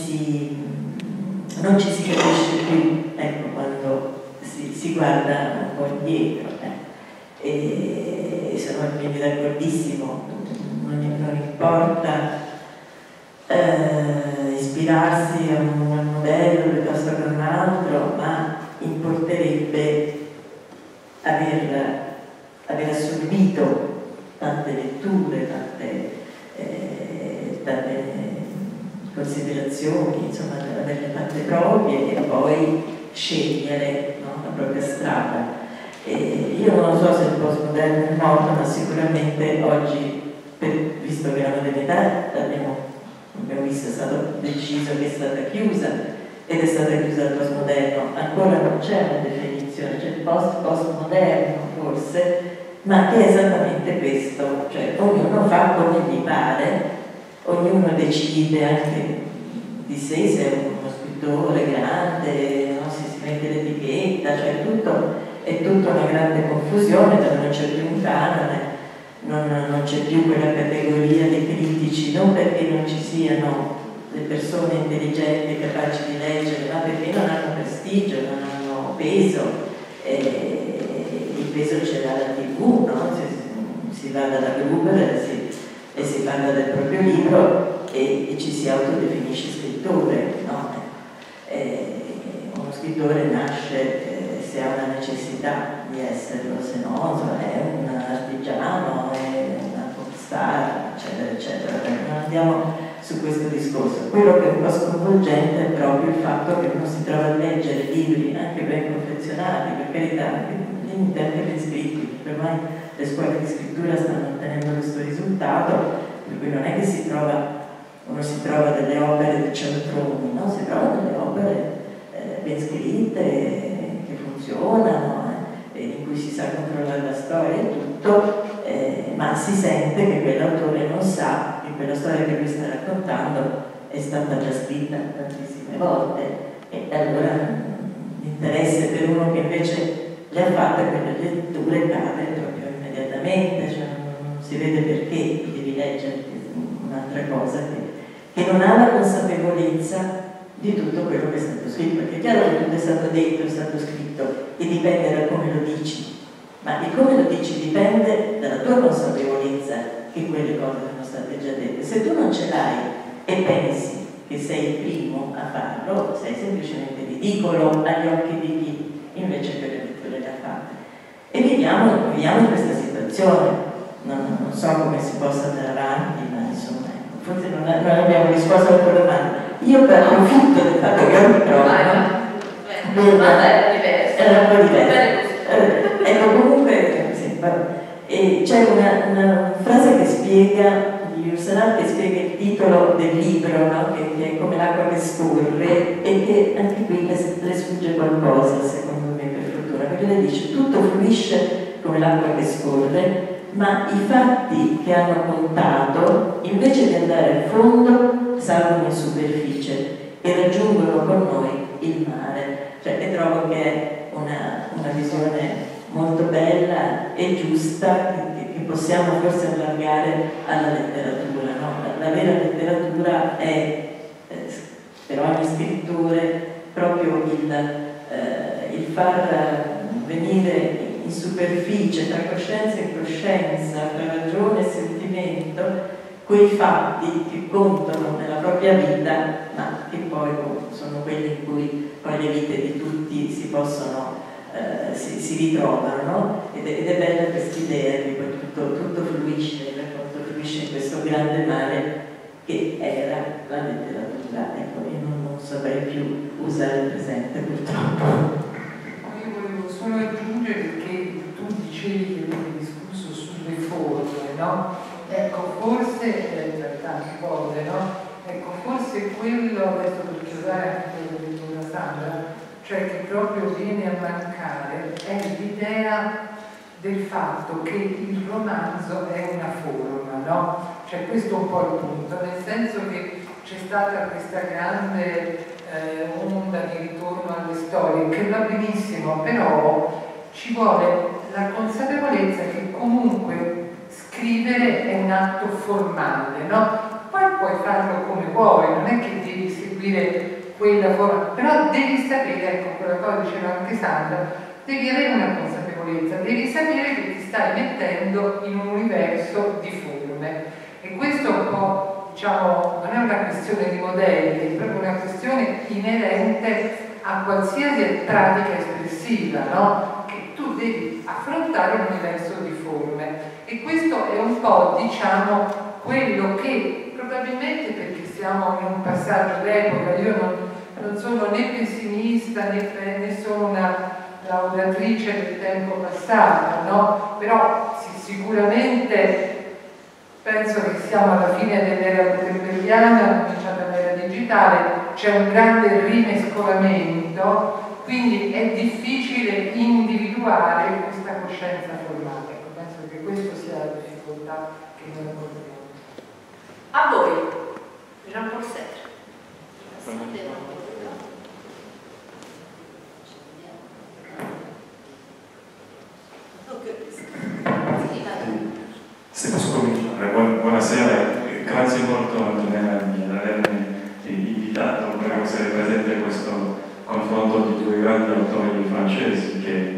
non ci si capisce più, ecco, quando si guarda un po' indietro. E sono quindi d'accordissimo, non importa ispirarsi a un modello piuttosto che a un altro, ma importerebbe aver assorbito tante letture, tante considerazioni, insomma, averle fatte proprie e poi scegliere, no, la propria strada. Io non so se il postmoderno è morto, ma sicuramente oggi, visto che la modernità abbiamo visto, è stato deciso che è stata chiusa ed è stata chiusa il postmoderno, ancora non c'è una definizione, c'è il postmoderno forse, ma che è esattamente questo, cioè ognuno fa come gli pare, ognuno decide anche di sé se è uno scrittore grande, no? Si mette l'etichetta, cioè è tutta una grande confusione dove non c'è più un canone, non c'è più quella categoria dei critici, non perché non ci siano le persone intelligenti capaci di leggere, ma perché non hanno prestigio, non hanno peso. Il peso ce l'ha la TV, no? Si va dalla Gruber e si parla del proprio libro e ci si autodefinisce scrittore, no? Uno scrittore nasce se ha una necessità di esserlo, se no è un artigiano, è una popstar, eccetera, eccetera. Non andiamo su questo discorso. Quello che è un po' sconvolgente è proprio il fatto che uno si trova a leggere libri anche ben confezionati, per carità, anche ben scritti, perché ormai le scuole di scrittura stanno ottenendo questo risultato, per cui non è che uno si trova delle opere di cialtroni, no? Si trova delle opere ben scritte, che funzionano, in cui si sa controllare la storia e tutto, ma si sente che quell'autore non sa che quella storia che lui sta raccontando è stata già scritta tantissime volte, e allora l'interesse per uno che invece le ha fatte quelle letture cade proprio immediatamente, cioè non si vede perché devi leggere un'altra cosa che non ha la consapevolezza di tutto quello che è stato scritto, perché è chiaro che tutto è stato detto, è stato scritto e dipende da come lo dici, ma il come lo dici dipende dalla tua consapevolezza che quelle cose sono state già dette. Se tu non ce l'hai e pensi che sei il primo a farlo, sei semplicemente ridicolo agli occhi di chi invece quelle letture le ha fatte. E viviamo in questa situazione, non so come si possa andare avanti, ma insomma, forse non abbiamo risposto alla tua domanda. Io approfitto del fatto che ho il microfono. Era un po' diverso. Ecco, comunque, sì, E c'è una frase che spiega, di Ursenar, che spiega il titolo del libro, no? che è Come l'acqua che scorre, e che anche qui le sfugge qualcosa, secondo me, per fortuna, perché lei dice tutto fluisce come l'acqua che scorre, ma i fatti che hanno contato, invece di andare a fondo, salgono in superficie e raggiungono con noi il mare. Cioè, e trovo che è una visione molto bella e giusta che possiamo forse allargare alla letteratura, no? La vera letteratura è per ogni scrittore proprio il far venire in superficie, tra coscienza e coscienza, tra ragione e sentimento, quei fatti che contano nella propria vita, ma che poi sono quelli in cui poi le vite di tutti si possono si ritrovano, no? Ed è bella questa idea che poi tutto fluisce, il racconto fluisce in questo grande mare che era la letteratura. Ecco, io non saprei più usare il presente, purtroppo. Io volevo solo aggiungere che tu dicevi che avevi discusso sulle forme, no? Ecco, forse, tante cose, no? Ecco, forse quello, adesso per chiudere anche quello che ha detto la Sandra, cioè che proprio viene a mancare, è l'idea del fatto che il romanzo è una forma, no? Cioè questo è un po' il punto, nel senso che c'è stata questa grande onda di ritorno alle storie, che va benissimo, però ci vuole la consapevolezza che comunque scrivere è un atto formale, no? Poi puoi farlo come vuoi, non è che devi seguire quella forma, però devi sapere, ecco, quella cosa diceva anche Sandra, devi avere una consapevolezza, devi sapere che ti stai mettendo in un universo di forme, e questo è un po', diciamo, non è una questione di modelli, è proprio una questione inerente a qualsiasi pratica espressiva, no? Che tu devi affrontare un universo di forme, e questo è un po', diciamo, quello che probabilmente, perché siamo in un passaggio d'epoca, io non sono né pessimista né sono una laudatrice del tempo passato, no? Però sicuramente penso che siamo alla fine dell'era gutenbergiana, cominciata l'era digitale, c'è un grande rimescolamento, quindi è difficile individuare questa coscienza formale. Ecco, penso che questa sia la difficoltà che noi abbiamo. A voi, Jean-Paul Sartre. Se posso cominciare, buonasera, grazie molto Antonella di avermi invitato per essere presente a questo confronto di due grandi autori francesi,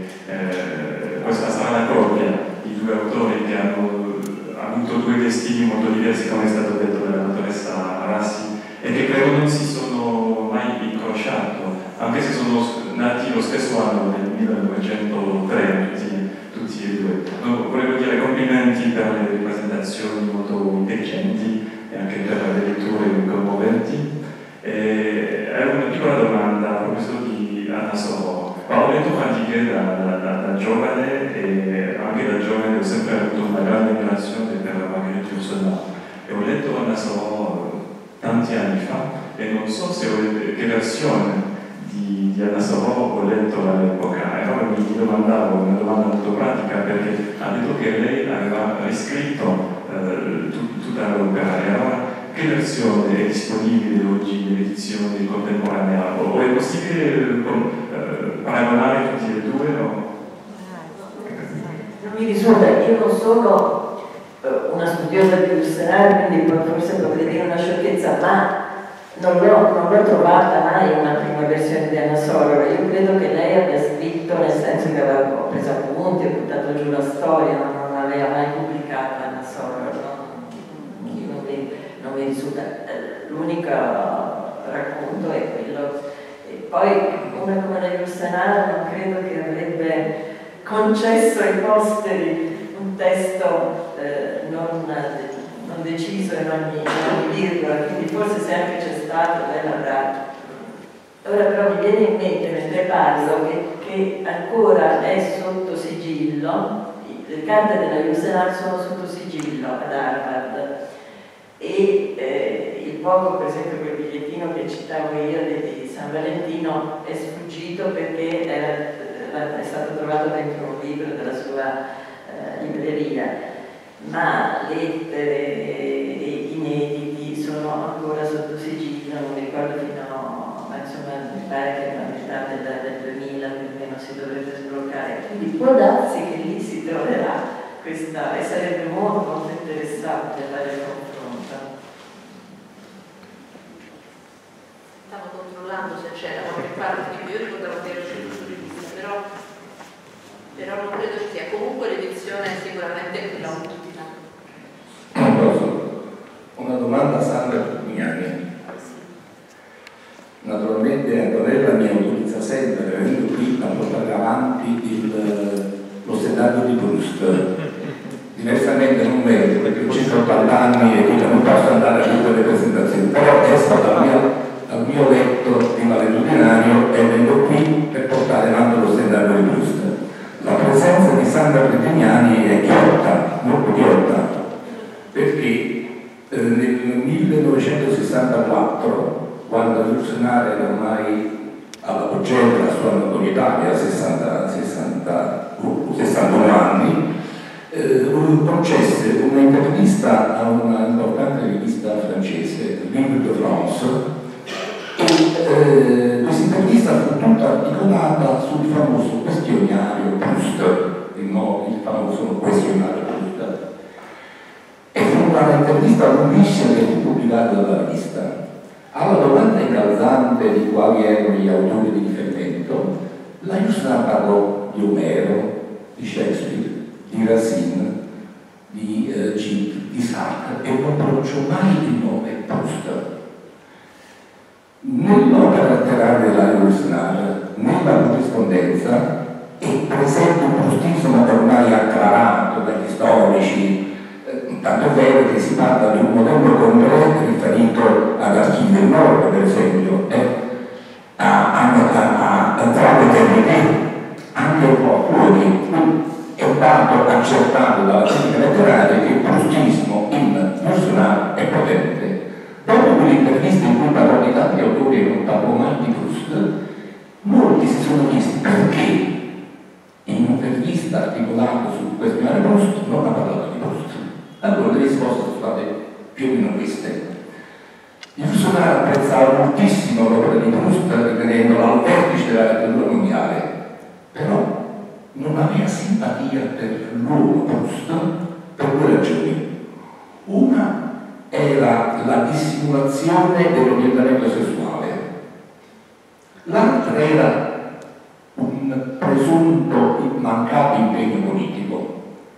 che questa sarà la coppia di due autori che hanno avuto due destini molto diversi, come è stato detto dalla dottoressa Rassi, e che credo non si sono mai incrociati, anche se sono nati lo stesso anno, nel 1903, tutti e due. No, volevo dire complimenti per le presentazioni molto intelligenti e anche per le letture commoventi. Ho una piccola domanda a proposito di Anna Sorò. Ho letto Fantighe da giovane, e anche da giovane ho sempre avuto una grande ammirazione per Marguerite Yourcenar. E ho letto Anna Sorò tanti anni fa e non so che versione di Anna Sorò ho letto all'epoca, e allora mi domandavo, una domanda molto pratica, perché ha detto che lei aveva riscritto tutta l'opera, e allora che versione è disponibile oggi nell'edizione contemporanea? O è possibile paragonare tutti e due? No? Non mi risulta, io non sono una studiosa di Ursenar, quindi forse potrei dire una sciocchezza, ma non l'ho trovata mai una prima versione di Anna Soror. Io credo che lei abbia scritto, nel senso che aveva preso appunti, ha buttato giù la storia, ma non aveva mai pubblicato Anna Soror, no? Non mi risulta. L'unico racconto è quello. E poi una come la Ursenar non credo che avrebbe concesso ai posteri un testo non deciso in ogni virgola, quindi forse se anche c'è stato lei l'avrà. Ora però mi viene in mente mentre parlo che ancora è sotto sigillo le carte della Jussenar sono sotto sigillo ad Harvard e il poco, per esempio, quel bigliettino che citavo io di San Valentino è sfuggito perché è stato trovato dentro un libro della sua libreria, ma lettere e inediti sono ancora sotto sigillo, non mi ricordo fino, ma insomma mi pare che a metà del 2000 più o meno si dovrebbe sbloccare, quindi può darsi che lì si troverà questa, e sarebbe molto molto interessante fare il confronto. Stavo controllando se c'era qualche parte di cui io ricordavo che ero sul punto di vista, però non credo ci sia. Comunque l'edizione è sicuramente quella ultima. Una domanda a Sandra Pugnani. Naturalmente Antonella mi autorizza sempre, venendo qui, a portare avanti lo stellato di Proust. Diversamente non vedo, perché ho circa 80 anni e quindi non posso andare a tutte le presentazioni, però esco dal mio letto di maledudinario e vengo qui per portare avanti lo stellato di Proust. La presenza di Sandra Pugnani è ghiotta, molto ghiotta, perché nel 1964, quando Jussenar era ormai all'apogeo della sua notorietà, che ha 61 anni, concesse un'intervista a una importante rivista francese, Livre de France, e questa intervista fu tutta articolata sul famoso questionario Proust, il famoso questionario Proust. E fu un'intervista lunghissima che fu pubblicata dalla rivista. Alla domanda incalzante di quali erano gli autori di riferimento, la Jussenar parlò di Omero, di Shakespeare, di Racine, di Gide, di Sartre, e non pronunciò mai il nome Proust. Nell'opera letteraria della Jussenar, nella corrispondenza, è presente un proustismo ormai acclarato dagli storici, tanto è vero che si parla di un modello concreto riferito all'Archivio del Nord, per esempio, a entrate termini anche un po' fuori. È un dato accertato dalla critica letteraria che il proustismo in Jussenar è potente. Dopo quell'intervista in cui parlò di tanti autori e non parlò mai di Proust, molti si sono chiesti perché in un'intervista articolata sul questionario Proust non ha parlato di Proust. Allora le risposte sono state più o meno queste. Jussenar apprezzava moltissimo l'opera di Proust, ritenendola al vertice della letteratura mondiale, però non aveva simpatia per l'uomo Proust per due ragioni. Una era la dissimulazione dell'orientamento sessuale, l'altra era un presunto mancato impegno politico.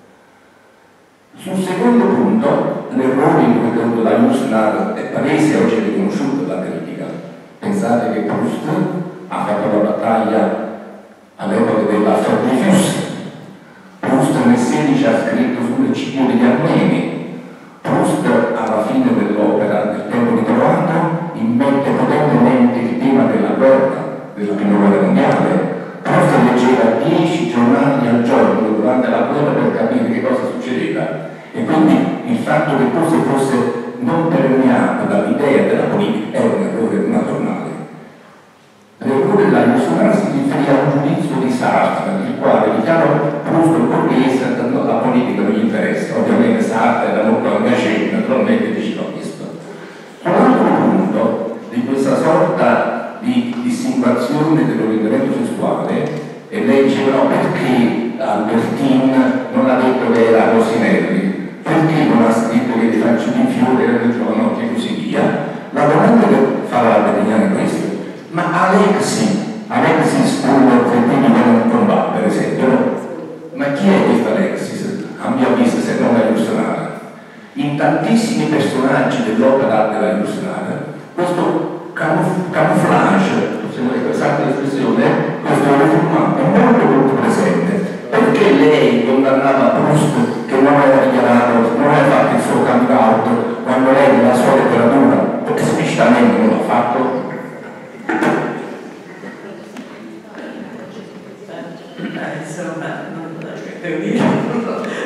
Sul secondo punto, l'errore in cui è caduto la Jussenar è palese, oggi è riconosciuto dalla critica. Pensate che Proust ha fatto la battaglia all'epoca della Fordifus. Proust nel 16 ha scritto sull'eccidio degli armeni. Proust alla fine dell'opera del tempo di Trovato immette potentemente il tema della guerra, della prima guerra mondiale. Proust leggeva 10 giornali al giorno durante la guerra per capire che cosa succedeva, e quindi il fatto che Proust fosse non permeato dall'idea della politica è un errore naturale. L'errore della Jussenar si riferì a un giudizio di Sartre, il quale dichiarò Proust borghese, la politica non gli interessa. Ovviamente Sartre era molto engagé, naturalmente diceva questo. Sull'altro punto di questa sorta di dissimulazione dell'orientamento sessuale, e lei diceva no, perché Albertine non ha detto che era Rosinelli, perché non ha scritto che i fanciulli in fiore erano i giovanotti e così via. La domanda che fa la Albertiniana è questa: ma Alexis non combatte, per esempio, no? Ma chi è questa Alexis? A mio avviso, se non la Jussenar. In tantissimi personaggi dell'opera della Jussenar, questo camouflage, possiamo dire questa l'espressione, questo reformato è molto presente. Perché lei condannava Proust che non aveva dichiarato, non aveva fatto il suo coming out, quando lei nella sua letteratura esplicitamente non l'ha fatto? Insomma, non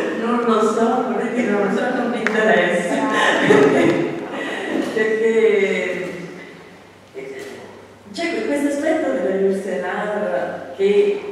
perché c'è questo aspetto della Yourcenar che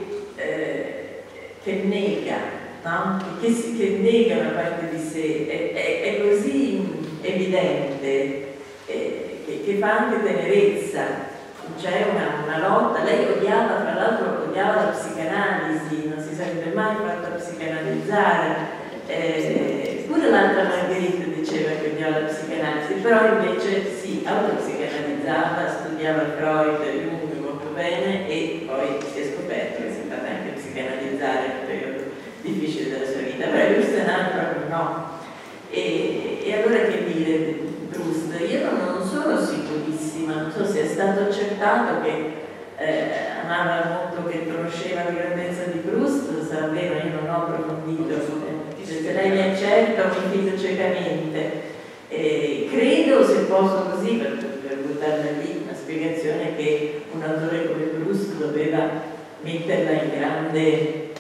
nega, no? che nega una parte di sé, è così evidente che fa anche tenerezza. C'è una lotta, lei odiava, tra l'altro odiava la psicanalisi, non si sarebbe mai fatta psicanalizzare. Pure l'altra Margherita diceva che odiava la psicanalisi, però invece si autopsicanalizzava, studiava Freud e Jung molto bene e poi si è scoperto che si è fatta anche psicanalizzare in un periodo difficile della sua vita, però Yourcenar proprio no. E allora che dire di Proust? Io non sono sicurissima, non so se è stato accertato che amava molto, che conosceva la grandezza di Proust, sa vero, io non ho approfondito, se lei mi accerta mi fido ciecamente. Credo, se posso così, per buttarla lì, una spiegazione che un autore come Proust doveva metterla in grande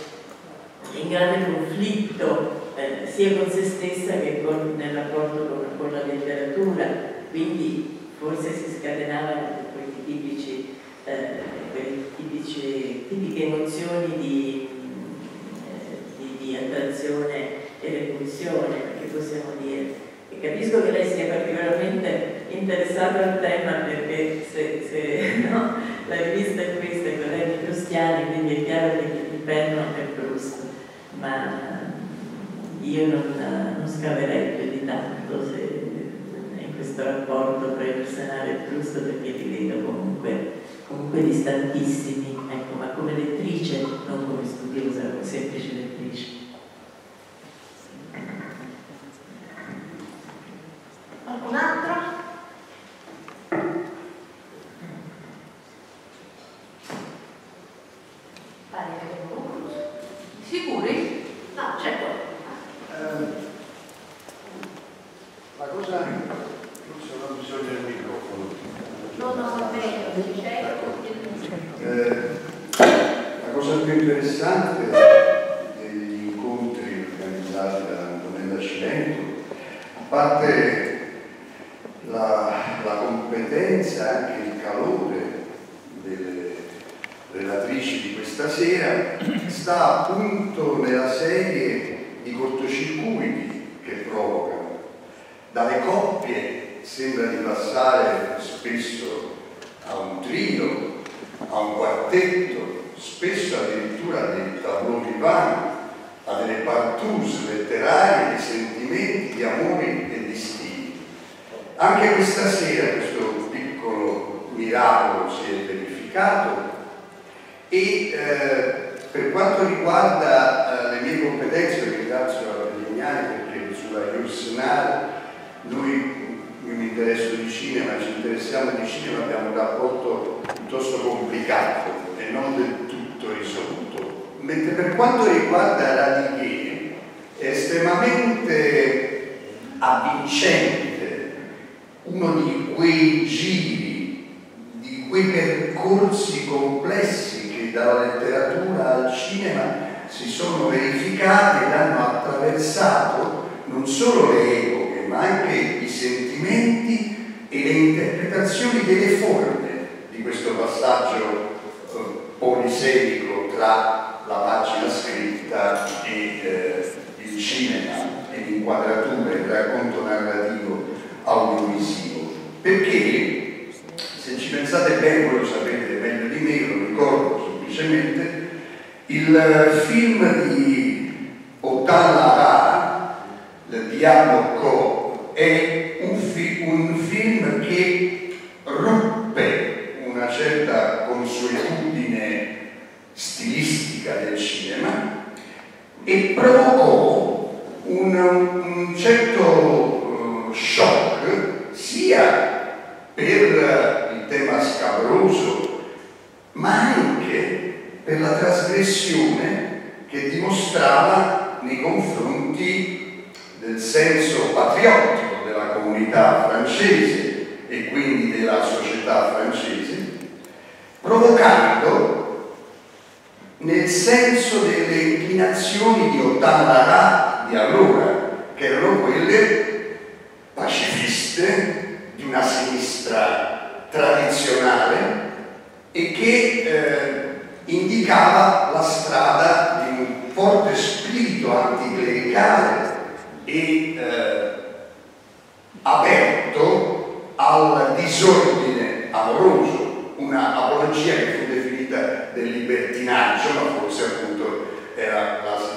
conflitto sia con se stessa che nel rapporto con la letteratura, quindi forse si scatenavano tipiche emozioni di attrazione e repulsione, perché possiamo dire. E capisco che lei sia particolarmente interessata al tema, perché se no, la rivista è questa, è quella di Proustiani, quindi è chiaro che il penno è Proust, ma io non scaverei più di tanto in questo rapporto tra Yourcenar e Proust, perché li vedo comunque distantissimi, ecco, ma come lettrice, non come studiosa, come semplice lettrice. Qualcun altro? Pare che abbiamo concluso. Sicuri? No, c'è qualcosa. La cosa, forse non bisogna il microfono. No, la cosa più interessante degli incontri organizzati da Antonella Cilento, a parte la competenza e anche il calore delle relatrici di questa sera, sta appunto nella serie di cortocircuiti che provocano. Dalle coppie sembra di passare spesso a un trio, a un quartetto, spesso addirittura a dei tableau vivant, a delle partous letterarie di sentimenti, di amori e di stili. Anche questa sera questo piccolo miracolo si è verificato e per quanto riguarda le mie competenze, ringrazio la Pellegnani perché sulla Yourcenar io mi interesso di cinema, ci interessiamo di cinema, abbiamo un rapporto piuttosto complicato e non del tutto risolto. Mentre per quanto riguarda Radiguet è estremamente avvincente uno di quei giri, di quei percorsi complessi che dalla letteratura al cinema si sono verificati ed hanno attraversato non solo le epoche, ma anche i sentimenti e le interpretazioni delle forme di questo passaggio polisemico tra la pagina scritta e il cinema e l'inquadratura, il racconto narrativo audiovisivo. Perché, se ci pensate bene, voi lo sapete meglio di me, lo ricordo semplicemente, il film di Otan Lara, Le Diable Co, è un film che ruppe una certa consuetudine stilistica del cinema e provocò un certo shock sia per il tema scabroso ma anche per la trasgressione che dimostrava nei confronti del senso patriottico della comunità francese e quindi della società francese, provocando nel senso delle inclinazioni di Otan Lara di allora, che erano quelle pacifiste di una sinistra tradizionale e che indicava la strada di un forte spirito anticlericale e aperto al disordine amoroso, una apologia che fu definita del libertinaggio, ma forse appunto era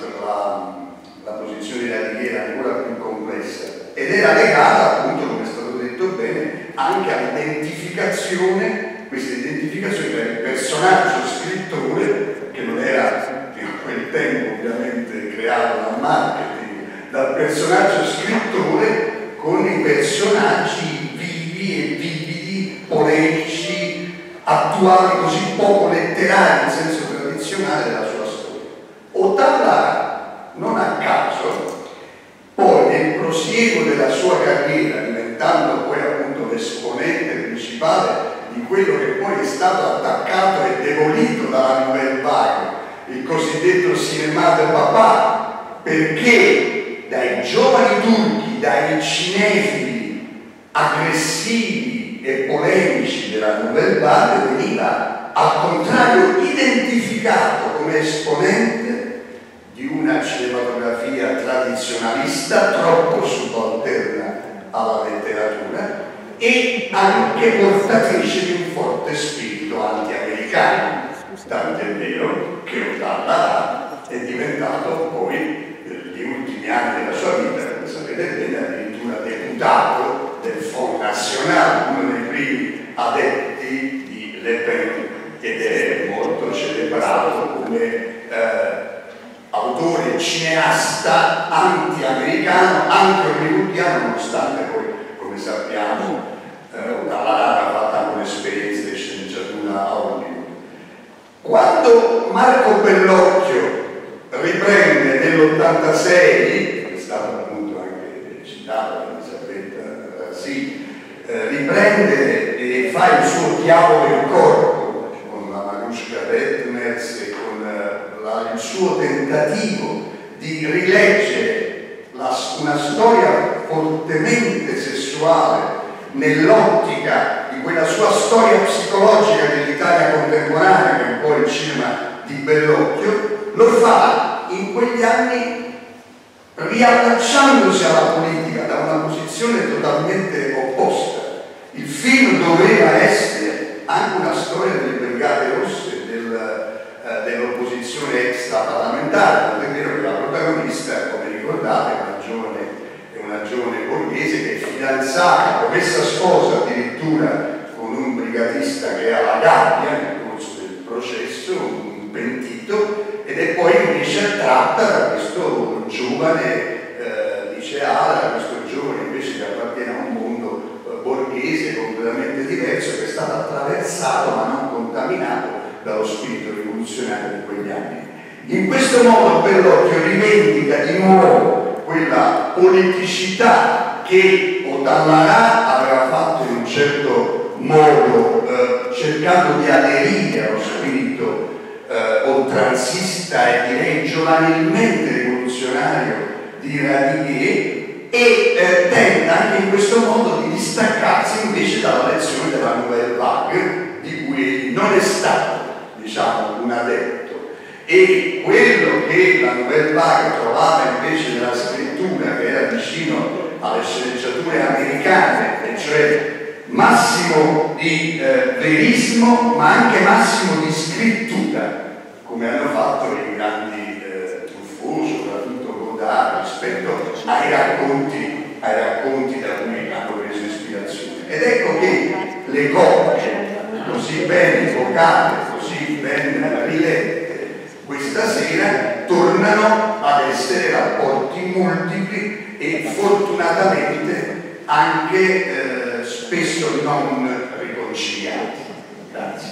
la posizione di Radiguera ancora più complessa, ed era legata appunto, come è stato detto bene, anche all'identificazione, questa identificazione tra il personaggio scrittore, che non era in quel tempo ovviamente creato dal marketing, dal personaggio scrittore con i personaggi vivi e vividi, polemici, attuali, così poco letterari in senso tradizionale della sua storia. Ottalla, non a caso, poi nel prosieguo della sua carriera, diventando poi appunto l'esponente principale di quello che poi è stato attaccato e demolito dalla Nouvelle Vague, il cosiddetto cinema del papà, perché dai giovani turchi, dai cinefili aggressivi e polemici della Nouvelle Vague veniva al contrario identificato come esponente di una cinematografia tradizionalista troppo subalterna alla letteratura e anche portatrice di un forte spirito anti-americano, tant'è vero che Ottalla è diventato poi negli ultimi anni della sua vita, come sapete bene, addirittura deputato del Front National, uno dei primi adepti di Le Pen, ed è molto celebrato come autore cineasta anti-americano, anche hollywoodiano, nonostante poi, come sappiamo, Ottalla ha fatto anche un'esperienza di sceneggiatura a Hollywood. Quando Marco Bellocchio riprende nell'86, è stato appunto anche citato da Elisabetta Rassi, riprende e fa il suo Diavolo in corpo con la Mariuszka Detmers e con il suo tentativo di rileggere una storia fortemente sessuale nell'ottica di quella sua storia psicologica dell'Italia contemporanea, che è un po' il cinema di Bellocchio, lo fa in quegli anni riallacciandosi alla politica da una posizione totalmente opposta. Il film doveva essere anche una storia delle Brigate Rosse, dell'opposizione extraparlamentare, è vero che la protagonista, come ricordate, è una giovane borghese che è fidanzata, promessa sposa addirittura con un brigatista che è alla gabbia nel corso del processo, un pentito, ed è poi invece attratta da questo giovane liceale, da questo giovane invece che appartiene a un mondo borghese completamente diverso, che è stato attraversato ma non contaminato dallo spirito rivoluzionario di quegli anni. In questo modo Bellocchio rivendica di nuovo quella politicità che Ottalla aveva fatto in un certo modo, cercando di aderire allo spirito oltranzista e direi giovanilmente rivoluzionario di Radiguet, e tenta anche in questo modo di distaccarsi invece dalla lezione della Nouvelle Vague, di cui egli non è stato, diciamo, un adepto. E quello che la Nouvelle Vague trovava invece nella scrittura, che era vicino alle sceneggiature americane, e cioè massimo di verismo ma anche massimo di scrittura, come hanno fatto i grandi Truffaut, soprattutto Godard, rispetto ai racconti da cui hanno preso ispirazione. Ed ecco che le coppie così ben evocate, così ben rilette questa sera, tornano ad essere rapporti multipli e fortunatamente anche spesso non riconciliati. Grazie.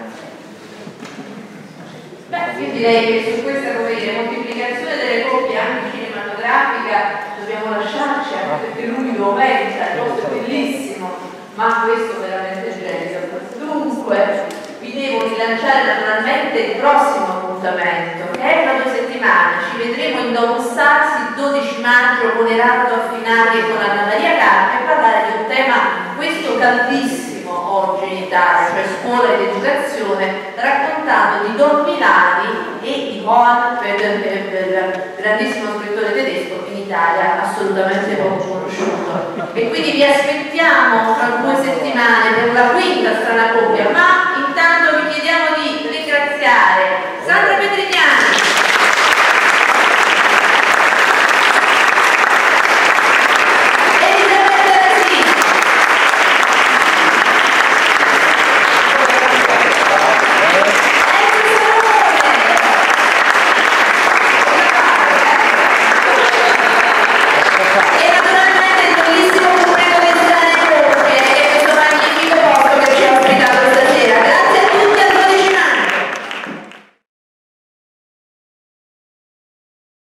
Beh, io direi che su questa moltiplicazione delle coppie anche cinematografica dobbiamo lasciarci, anche perché lui lo pensa, il nostro è bellissimo, ma questo veramente genera. Dunque, vi devo rilanciare naturalmente il prossimo appuntamento, che è tra 2 settimane. Ci vedremo in Domus Saxi il 12 maggio con Erardo Affinati e con Anna Maria Carpi a parlare di un tema, questo caldissimo oggi in Italia, cioè scuola ed educazione, raccontato di Don Milani e di Johann Peter, grandissimo scrittore tedesco in Italia assolutamente poco conosciuto. E quindi vi aspettiamo fra 2